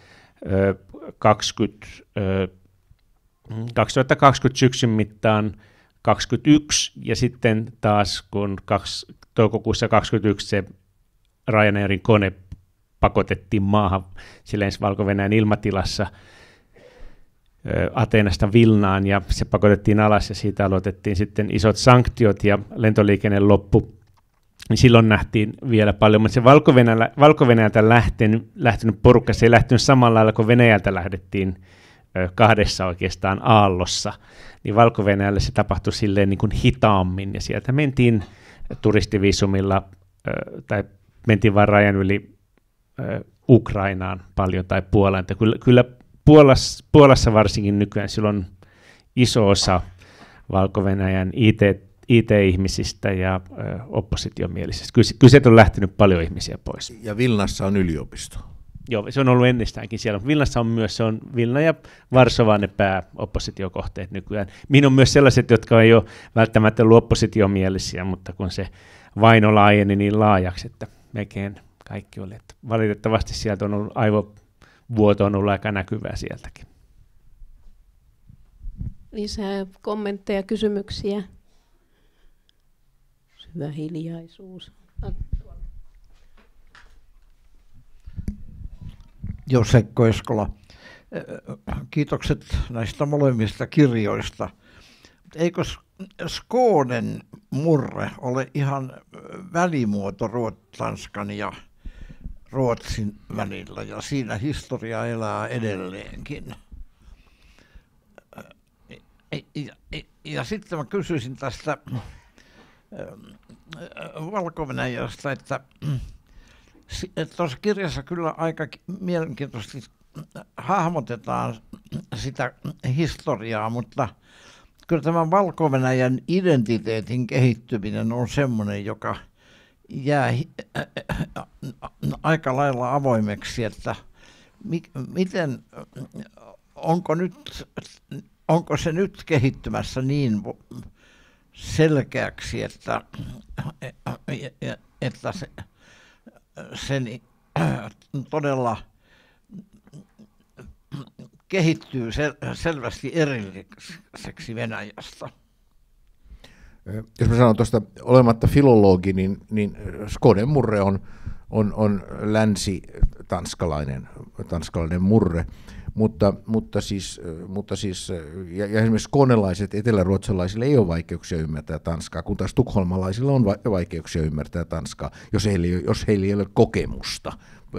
[SPEAKER 2] 2020 syksyn mittaan 21, ja sitten taas kun toukokuussa 2021 se Ryanairin kone pakotettiin maahan silleen Valko-Venäjän ilmatilassa Ateenasta Vilnaan, ja se pakotettiin alas, ja siitä aloitettiin sitten isot sanktiot, ja lentoliikenne loppu. Silloin nähtiin vielä paljon, mutta se Valko-Venäjältä lähtenyt porukka, se ei lähtenyt samalla lailla kuin Venäjältä lähdettiin kahdessa oikeastaan aallossa, niin Valko-Venäjällä se tapahtui silleen niin kuin hitaammin, ja sieltä mentiin turistiviisumilla tai mentiin vain rajan yli Ukrainaan paljon tai Puolaan. Että kyllä Puolassa varsinkin nykyään silloin iso osa Valko-Venäjän IT-ihmisistä ja oppositiomielisistä. Kyllä sieltä on lähtenyt paljon ihmisiä pois.
[SPEAKER 3] Ja Vilnassa on yliopisto.
[SPEAKER 2] Joo, se on ollut ennestäänkin siellä. Vilnassa on myös, se on Vilna ja Varsova ne pääoppositiokohteet nykyään. Mihin on myös sellaiset, jotka ei ole välttämättä ollut oppositiomielisiä, mutta kun se vaino laajeni niin laajaksi, että melkein kaikki oli. Että valitettavasti sieltä on ollut aivovuoto on ollut aika näkyvää sieltäkin.
[SPEAKER 1] Lisää kommentteja, kysymyksiä. Syvä hiljaisuus.
[SPEAKER 6] Sekko Eskola, kiitokset näistä molemmista kirjoista. Eikö Skånen murre ole ihan välimuoto Tanskan ja Ruotsin välillä, ja siinä historia elää edelleenkin? Ja sitten mä kysyisin tästä Valko-Venäjästä, että tuossa kirjassa kyllä aika mielenkiintoisesti hahmotetaan sitä historiaa, mutta kyllä tämän Valko-Venäjän identiteetin kehittyminen on semmoinen, joka jää aika lailla avoimeksi, että miten, onko se nyt kehittymässä niin selkeäksi, että se todella kehittyy selvästi erilliseksi Venäjästä.
[SPEAKER 3] Jos mä sanon tuosta olematta filologi, niin Skånen murre on länsi-tanskalainen murre, mutta siis ja esimerkiksi skånelaiset eteläruotsalaisille ei ole vaikeuksia ymmärtää tanskaa, kun taas tukholmalaisilla on vaikeuksia ymmärtää tanskaa, jos heillä ei ole kokemusta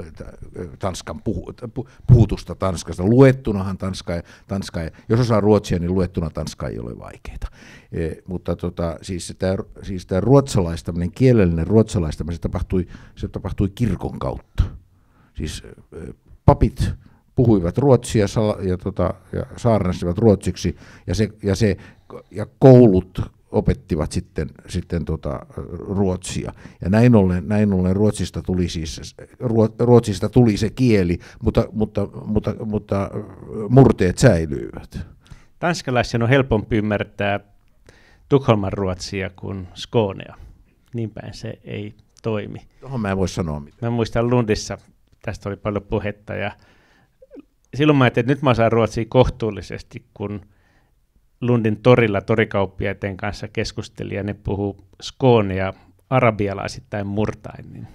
[SPEAKER 3] puhutusta tanskasta. Luettunahan tanskaa, jos osaa ruotsia, niin luettuna tanskaa ei ole vaikeaa. Mutta siis tämä ruotsalaistaminen, kielellinen ruotsalaistaminen, se tapahtui kirkon kautta. Siis papit puhuivat ruotsia ja saarnasivat ruotsiksi, ja koulut opettivat sitten ruotsia. Ja näin ollen Ruotsista tuli se kieli, mutta murteet säilyivät.
[SPEAKER 2] Tanskalaisen on helpompi ymmärtää Tukholman ruotsia kuin Skånea. Niinpäin se ei toimi.
[SPEAKER 3] Tuohon mä en voi sanoa mitään.
[SPEAKER 2] Mä muistan Lundissa, tästä oli paljon puhetta, ja silloin mä ajattelin, että nyt mä osaan ruotsia kohtuullisesti, kun Lundin torilla torikauppiaiden kanssa keskustelin, ja ne puhuu Skånea arabialaisittain murtain. Niin.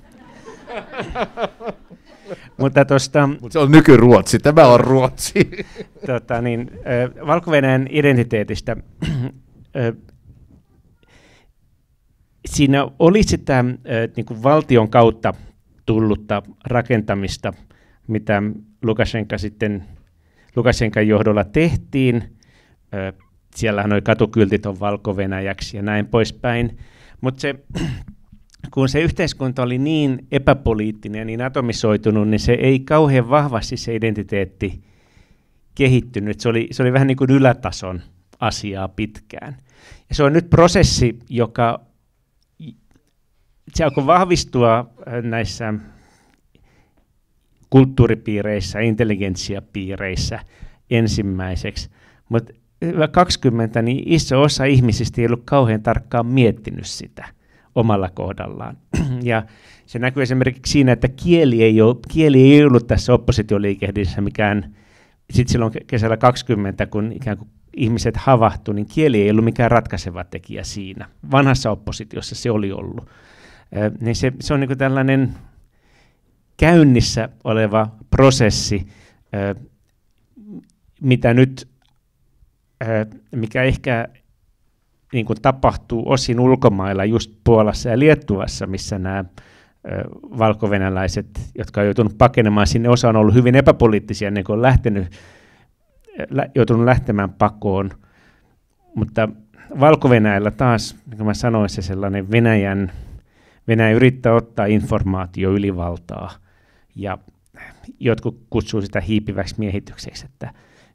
[SPEAKER 2] Mutta
[SPEAKER 3] se on nykyruotsi, tämä on ruotsi.
[SPEAKER 2] Valko-Venäjän identiteetistä siinä oli sitä niin kuin valtion kautta tullutta rakentamista, mitä Lukašenkan johdolla tehtiin. Siellähän oli katukyltit on Valko-Venäjäksi ja näin poispäin. Mutta kun se yhteiskunta oli niin epäpoliittinen ja niin atomisoitunut, niin se ei kauhean vahvasti se identiteetti kehittynyt. Se oli vähän niin kuin ylätason asiaa pitkään. Ja se on nyt prosessi, joka se alkoi vahvistua näissä kulttuuripiireissä, intelligentsiapiireissä ensimmäiseksi. Mutta 20, niin iso osa ihmisistä ei ollut kauhean tarkkaan miettinyt sitä omalla kohdallaan. Ja se näkyy esimerkiksi siinä, että kieli ei ollut tässä oppositioliikehdessä mikään, sitten silloin kesällä 20, kun ikään kuin ihmiset havahtu, niin kieli ei ollut mikään ratkaiseva tekijä siinä. Vanhassa oppositiossa se oli ollut. Niin se on niin kuin tällainen käynnissä oleva prosessi, mitä nyt, mikä ehkä niin kuin tapahtuu osin ulkomailla, just Puolassa ja Liettuassa, missä nämä valkovenäläiset, jotka on joutunut pakenemaan sinne, osa on ollut hyvin epäpoliittisia, ennen kuin on joutunut lähtemään pakoon, mutta Valko-Venäjällä taas, niin kuin mä sanoin, se sellainen Venäjä yrittää ottaa informaatio ylivaltaa, ja jotkut kutsuu sitä hiipiväksi miehitykseksi, että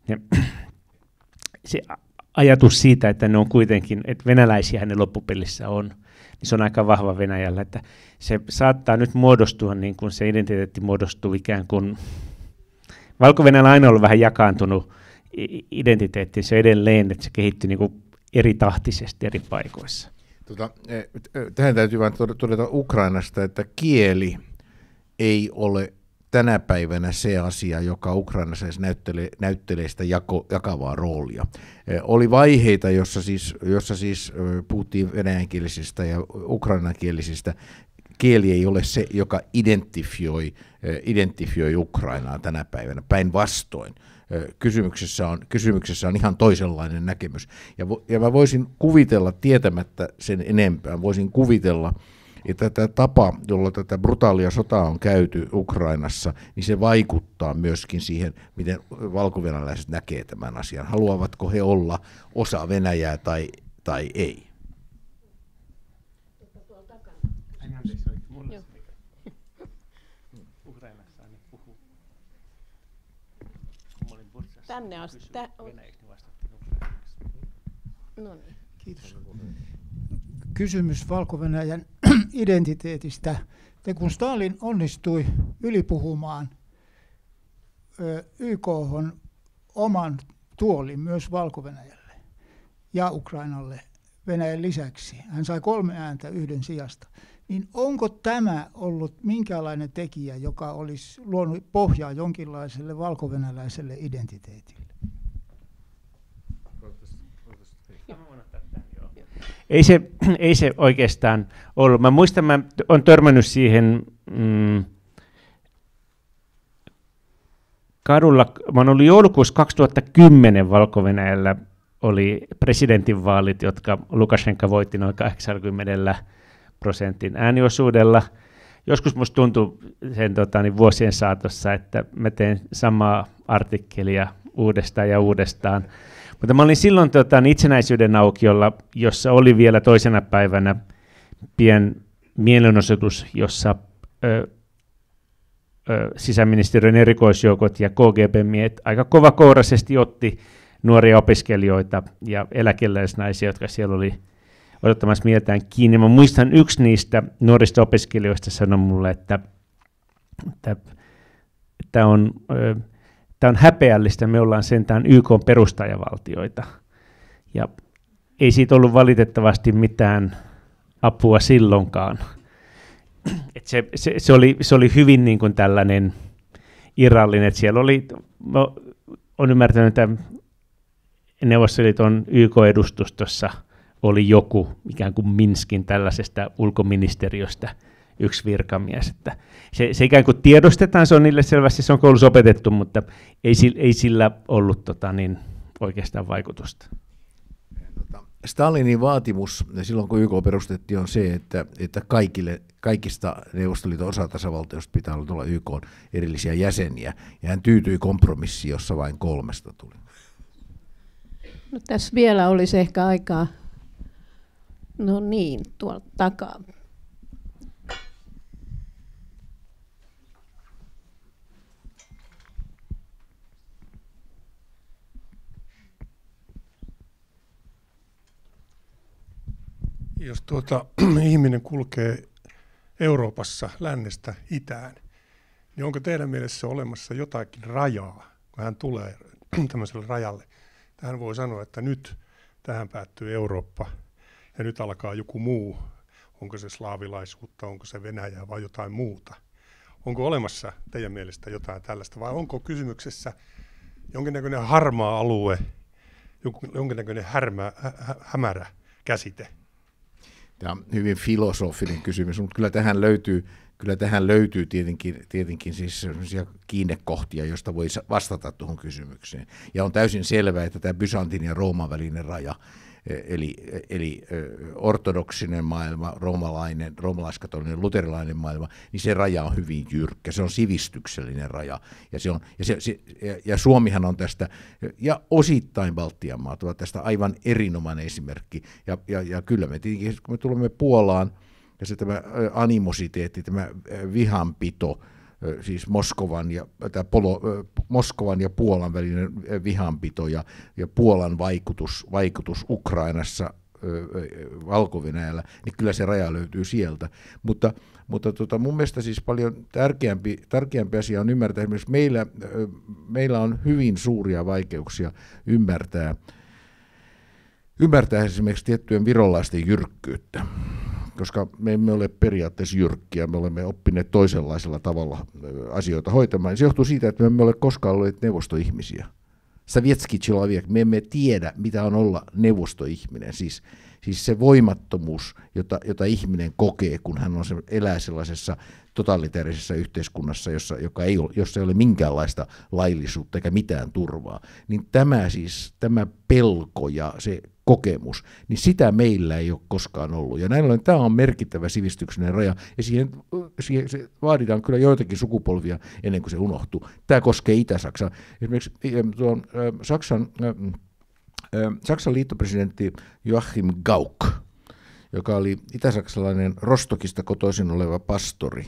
[SPEAKER 2] se ajatus siitä, että ne on kuitenkin, että venäläisiä ne loppupelissä on, niin se on aika vahva Venäjällä, että se saattaa nyt muodostua niin kuin se identiteetti muodostuu ikään kuin, Valko-Venäjällä on aina ollut vähän jakaantunut identiteetti, se edelleen, että se kehittyy niin kuin eri tahtisesti eri paikoissa.
[SPEAKER 3] Tähän täytyy vain todeta Ukrainasta, että kieli ei ole tänä päivänä se asia, joka Ukrainassa näyttelee sitä jakavaa roolia. Oli vaiheita, jossa siis puhuttiin venäjänkielisistä ja ukrainankielisistä. Kieli ei ole se, joka identifioi Ukrainaa tänä päivänä, päinvastoin. Kysymyksessä on ihan toisenlainen näkemys. Ja mä voisin kuvitella, tietämättä sen enempää, voisin kuvitella, että tämä tapa, jolla tätä brutaalia sotaa on käyty Ukrainassa, niin se vaikuttaa myöskin siihen, miten valkovenäläiset näkee tämän asian. Haluavatko he olla osa Venäjää tai ei?
[SPEAKER 1] Tänne asti. No niin.
[SPEAKER 7] Kiitos. Kysymys Valko-Venäjän identiteetistä. Kun Stalin onnistui ylipuhumaan YK:hon oman tuolin myös Valko-Venäjälle ja Ukrainalle Venäjän lisäksi, hän sai 3 ääntä 1 sijasta, niin onko tämä ollut minkälainen tekijä, joka olisi luonut pohjaa jonkinlaiselle valko-venäläiselle identiteetille?
[SPEAKER 2] Ei se oikeastaan ollut. Mä muistan, mä olen törmännyt siihen kadulla. Mä olen ollut joulukuussa 2010 Valko-Venäjällä oli presidentinvaalit, jotka Lukashenka voitti noin 80% ääniosuudella. Joskus musta tuntui sen vuosien saatossa, että mä teen samaa artikkelia uudestaan ja uudestaan. Mutta mä olin silloin itsenäisyyden aukiolla, jossa oli vielä toisena päivänä pien mielenosoitus, jossa sisäministeriön erikoisjoukot ja KGB-miehet aika kovakouraisesti otti nuoria opiskelijoita ja eläkeläisnaisia, jotka siellä oli odottamassa mieltään kiinni. Mä muistan, yksi niistä nuorista opiskelijoista sanoi mulle, että tämä on häpeällistä, me ollaan sentään YK:n perustajavaltioita. Ja ei siitä ollut valitettavasti mitään apua silloinkaan. Et se oli hyvin niin kuin tällainen irrallinen, että siellä oli, olen ymmärtänyt, että Neuvostoliiton YK-edustustossa oli joku ikään kuin Minskin tällaisesta ulkoministeriöstä yksi virkamies. Että se ikään kuin tiedostetaan, se on niille selvästi, se on koulussa opetettu, mutta ei sillä ollut oikeastaan vaikutusta.
[SPEAKER 3] Stalinin vaatimus silloin, kun YK perustettiin, on se, että kaikista Neuvostoliiton osatasavaltioista pitää olla YK:n erillisiä jäseniä, ja hän tyytyi kompromissiin, jossa vain 3 tuli.
[SPEAKER 1] No, tässä vielä olisi ehkä aikaa. No niin, tuolta takaa.
[SPEAKER 8] Jos ihminen kulkee Euroopassa lännestä itään, niin onko teidän mielessä olemassa jotakin rajaa, kun hän tulee tämmöiselle rajalle? Hän voi sanoa, että nyt tähän päättyy Eurooppa ja nyt alkaa joku muu. Onko se slaavilaisuutta, onko se Venäjää vai jotain muuta? Onko olemassa teidän mielestä jotain tällaista vai onko kysymyksessä jonkinnäköinen harmaa alue, jonkinnäköinen hämärä käsite?
[SPEAKER 3] Tämä on hyvin filosofinen kysymys, mutta kyllä tähän löytyy tietenkin siis sellaisia kiinnekohtia, joista voi vastata tuohon kysymykseen. Ja on täysin selvää, että tämä Byzantin ja Rooman välinen raja, eli ortodoksinen maailma, roomalaiskatolinen, luterilainen maailma, niin se raja on hyvin jyrkkä, se on sivistyksellinen raja. Ja Suomihan on tästä, ja osittain Baltian maat ovat tästä aivan erinomainen esimerkki. Ja kyllä me tietenkin, kun me tulemme Puolaan, se tämä animositeetti, tämä vihanpito, siis Moskovan ja Puolan välinen vihanpito ja Puolan vaikutus Ukrainassa, Valko-Venäjällä, niin kyllä se raja löytyy sieltä. Mutta mun mielestä siis paljon tärkeämpi asia on ymmärtää, esimerkiksi meillä on hyvin suuria vaikeuksia ymmärtää esimerkiksi tiettyjen virolaisten jyrkkyyttä, koska me emme ole periaatteessa jyrkkiä, me olemme oppineet toisenlaisella tavalla asioita hoitamaan. Se johtuu siitä, että me emme ole koskaan olleet neuvostoihmisiä. Sovietski человек, me emme tiedä, mitä on olla neuvostoihminen, siis se voimattomuus, jota ihminen kokee, kun hän elää sellaisessa totalitaarisessa yhteiskunnassa, jossa ei ole minkäänlaista laillisuutta eikä mitään turvaa, niin tämä pelko ja se kokemus, niin sitä meillä ei ole koskaan ollut. Ja näin ollen tämä on merkittävä sivistyksellinen raja, ja siihen vaaditaan kyllä joitakin sukupolvia ennen kuin se unohtuu. Tämä koskee Itä-Saksaa. Esimerkiksi tuon Saksan liittopresidentti Joachim Gauck, joka oli itä-saksalainen Rostokista kotoisin oleva pastori,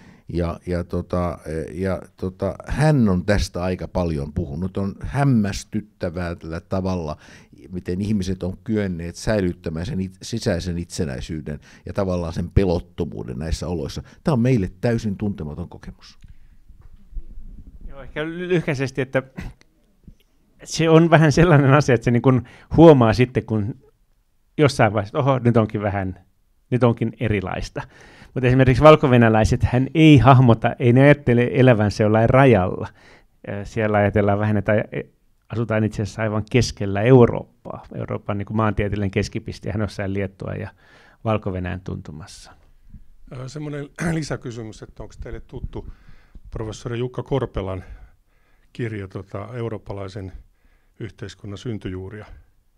[SPEAKER 3] hän on tästä aika paljon puhunut. On hämmästyttävällä tavalla, miten ihmiset on kyenneet säilyttämään sen sisäisen itsenäisyyden ja tavallaan sen pelottomuuden näissä oloissa. Tämä on meille täysin tuntematon kokemus.
[SPEAKER 2] Joo, ehkä lyhkäisesti, että se on vähän sellainen asia, että se niin kuin huomaa sitten, kun jossain vaiheessa, nyt onkin erilaista. Mutta esimerkiksi valkovenäläiset hän ei hahmota, ei ne ajattele elävänsä jollain rajalla. Siellä ajatellaan vähän, että asutaan itse asiassa aivan keskellä Eurooppaa. Euroopan niin kuin maantieteellinen keskipiste hän jossain Liettua ja Valko-Venäjän tuntumassa.
[SPEAKER 8] Semmoinen lisäkysymys, että onko teille tuttu professori Jukka Korpelan kirja eurooppalaisen yhteiskunnan syntyjuuria?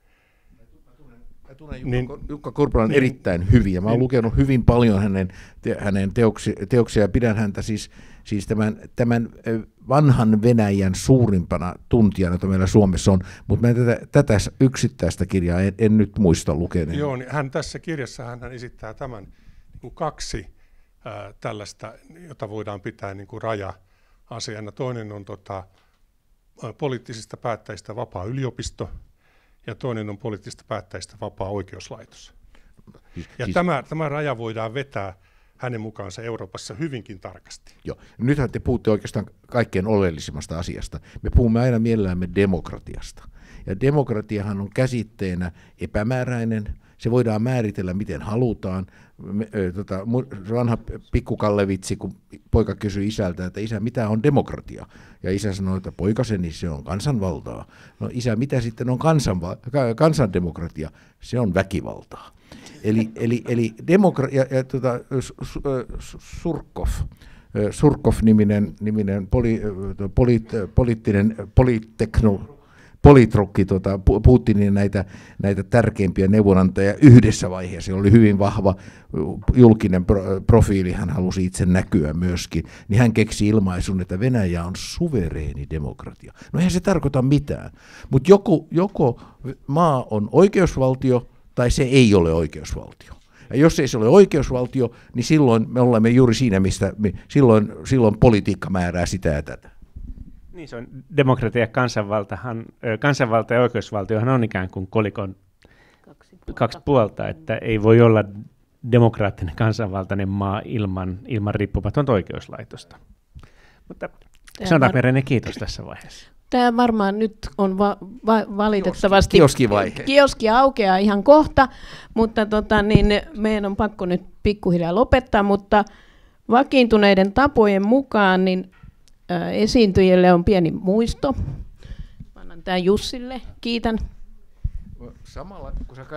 [SPEAKER 3] Mä tunnen Jukka Korpelan erittäin hyvin, ja mä oon lukenut hyvin paljon hänen teoksia, ja pidän häntä siis tämän vanhan Venäjän suurimpana tuntijana, jota meillä Suomessa on, mutta mä tätä yksittäistä kirjaa en nyt muista lukeneen.
[SPEAKER 8] Joo, niin hän tässä kirjassa hän esittää tämän niin kuin kaksi tällaista, jota voidaan pitää niin kuin raja-asiana. Toinen on poliittisista päättäjistä vapaa yliopisto, ja toinen on poliittisista päättäjistä vapaa oikeuslaitos. Ja tämä raja voidaan vetää hänen mukaansa Euroopassa hyvinkin tarkasti.
[SPEAKER 3] Joo. Nythän te puhutte oikeastaan kaikkein oleellisimmasta asiasta. Me puhumme aina mielellämme demokratiasta. Ja demokratiahan on käsitteenä epämääräinen. Se voidaan määritellä miten halutaan. Vanha pikkukallevitsi, kun poika kysyi isältä, että isä, mitä on demokratia? Ja isä sanoi, että poikaseni, se on kansanvaltaa. No isä, mitä sitten on kansandemokratia? Se on väkivaltaa. Eli Surkov-niminen politrukki Putinin näitä tärkeimpiä neuvonantajia yhdessä vaiheessa. Oli hyvin vahva julkinen profiili, hän halusi itse näkyä myöskin, niin hän keksi ilmaisun, että Venäjä on suvereeni demokratia. No eihän se tarkoita mitään, mutta joko maa on oikeusvaltio tai se ei ole oikeusvaltio. Ja jos ei se ole oikeusvaltio, niin silloin me olemme juuri siinä, mistä silloin politiikka määrää sitä ja tätä.
[SPEAKER 2] Niin se on demokratia ja kansanvalta ja oikeusvaltiohan on ikään kuin kolikon kaksi puolta, että ei voi olla demokraattinen kansanvaltainen maa ilman riippumatonta oikeuslaitosta. Mutta sanotaanko René kiitos tässä vaiheessa.
[SPEAKER 1] Tämä varmaan nyt on valitettavasti
[SPEAKER 3] kioski
[SPEAKER 1] aukeaa ihan kohta, mutta meidän on pakko nyt pikkuhiljaa lopettaa, mutta vakiintuneiden tapojen mukaan niin esiintyjille on pieni muisto. Annan tämän Jussille. Kiitän.
[SPEAKER 3] Samalla, kun sä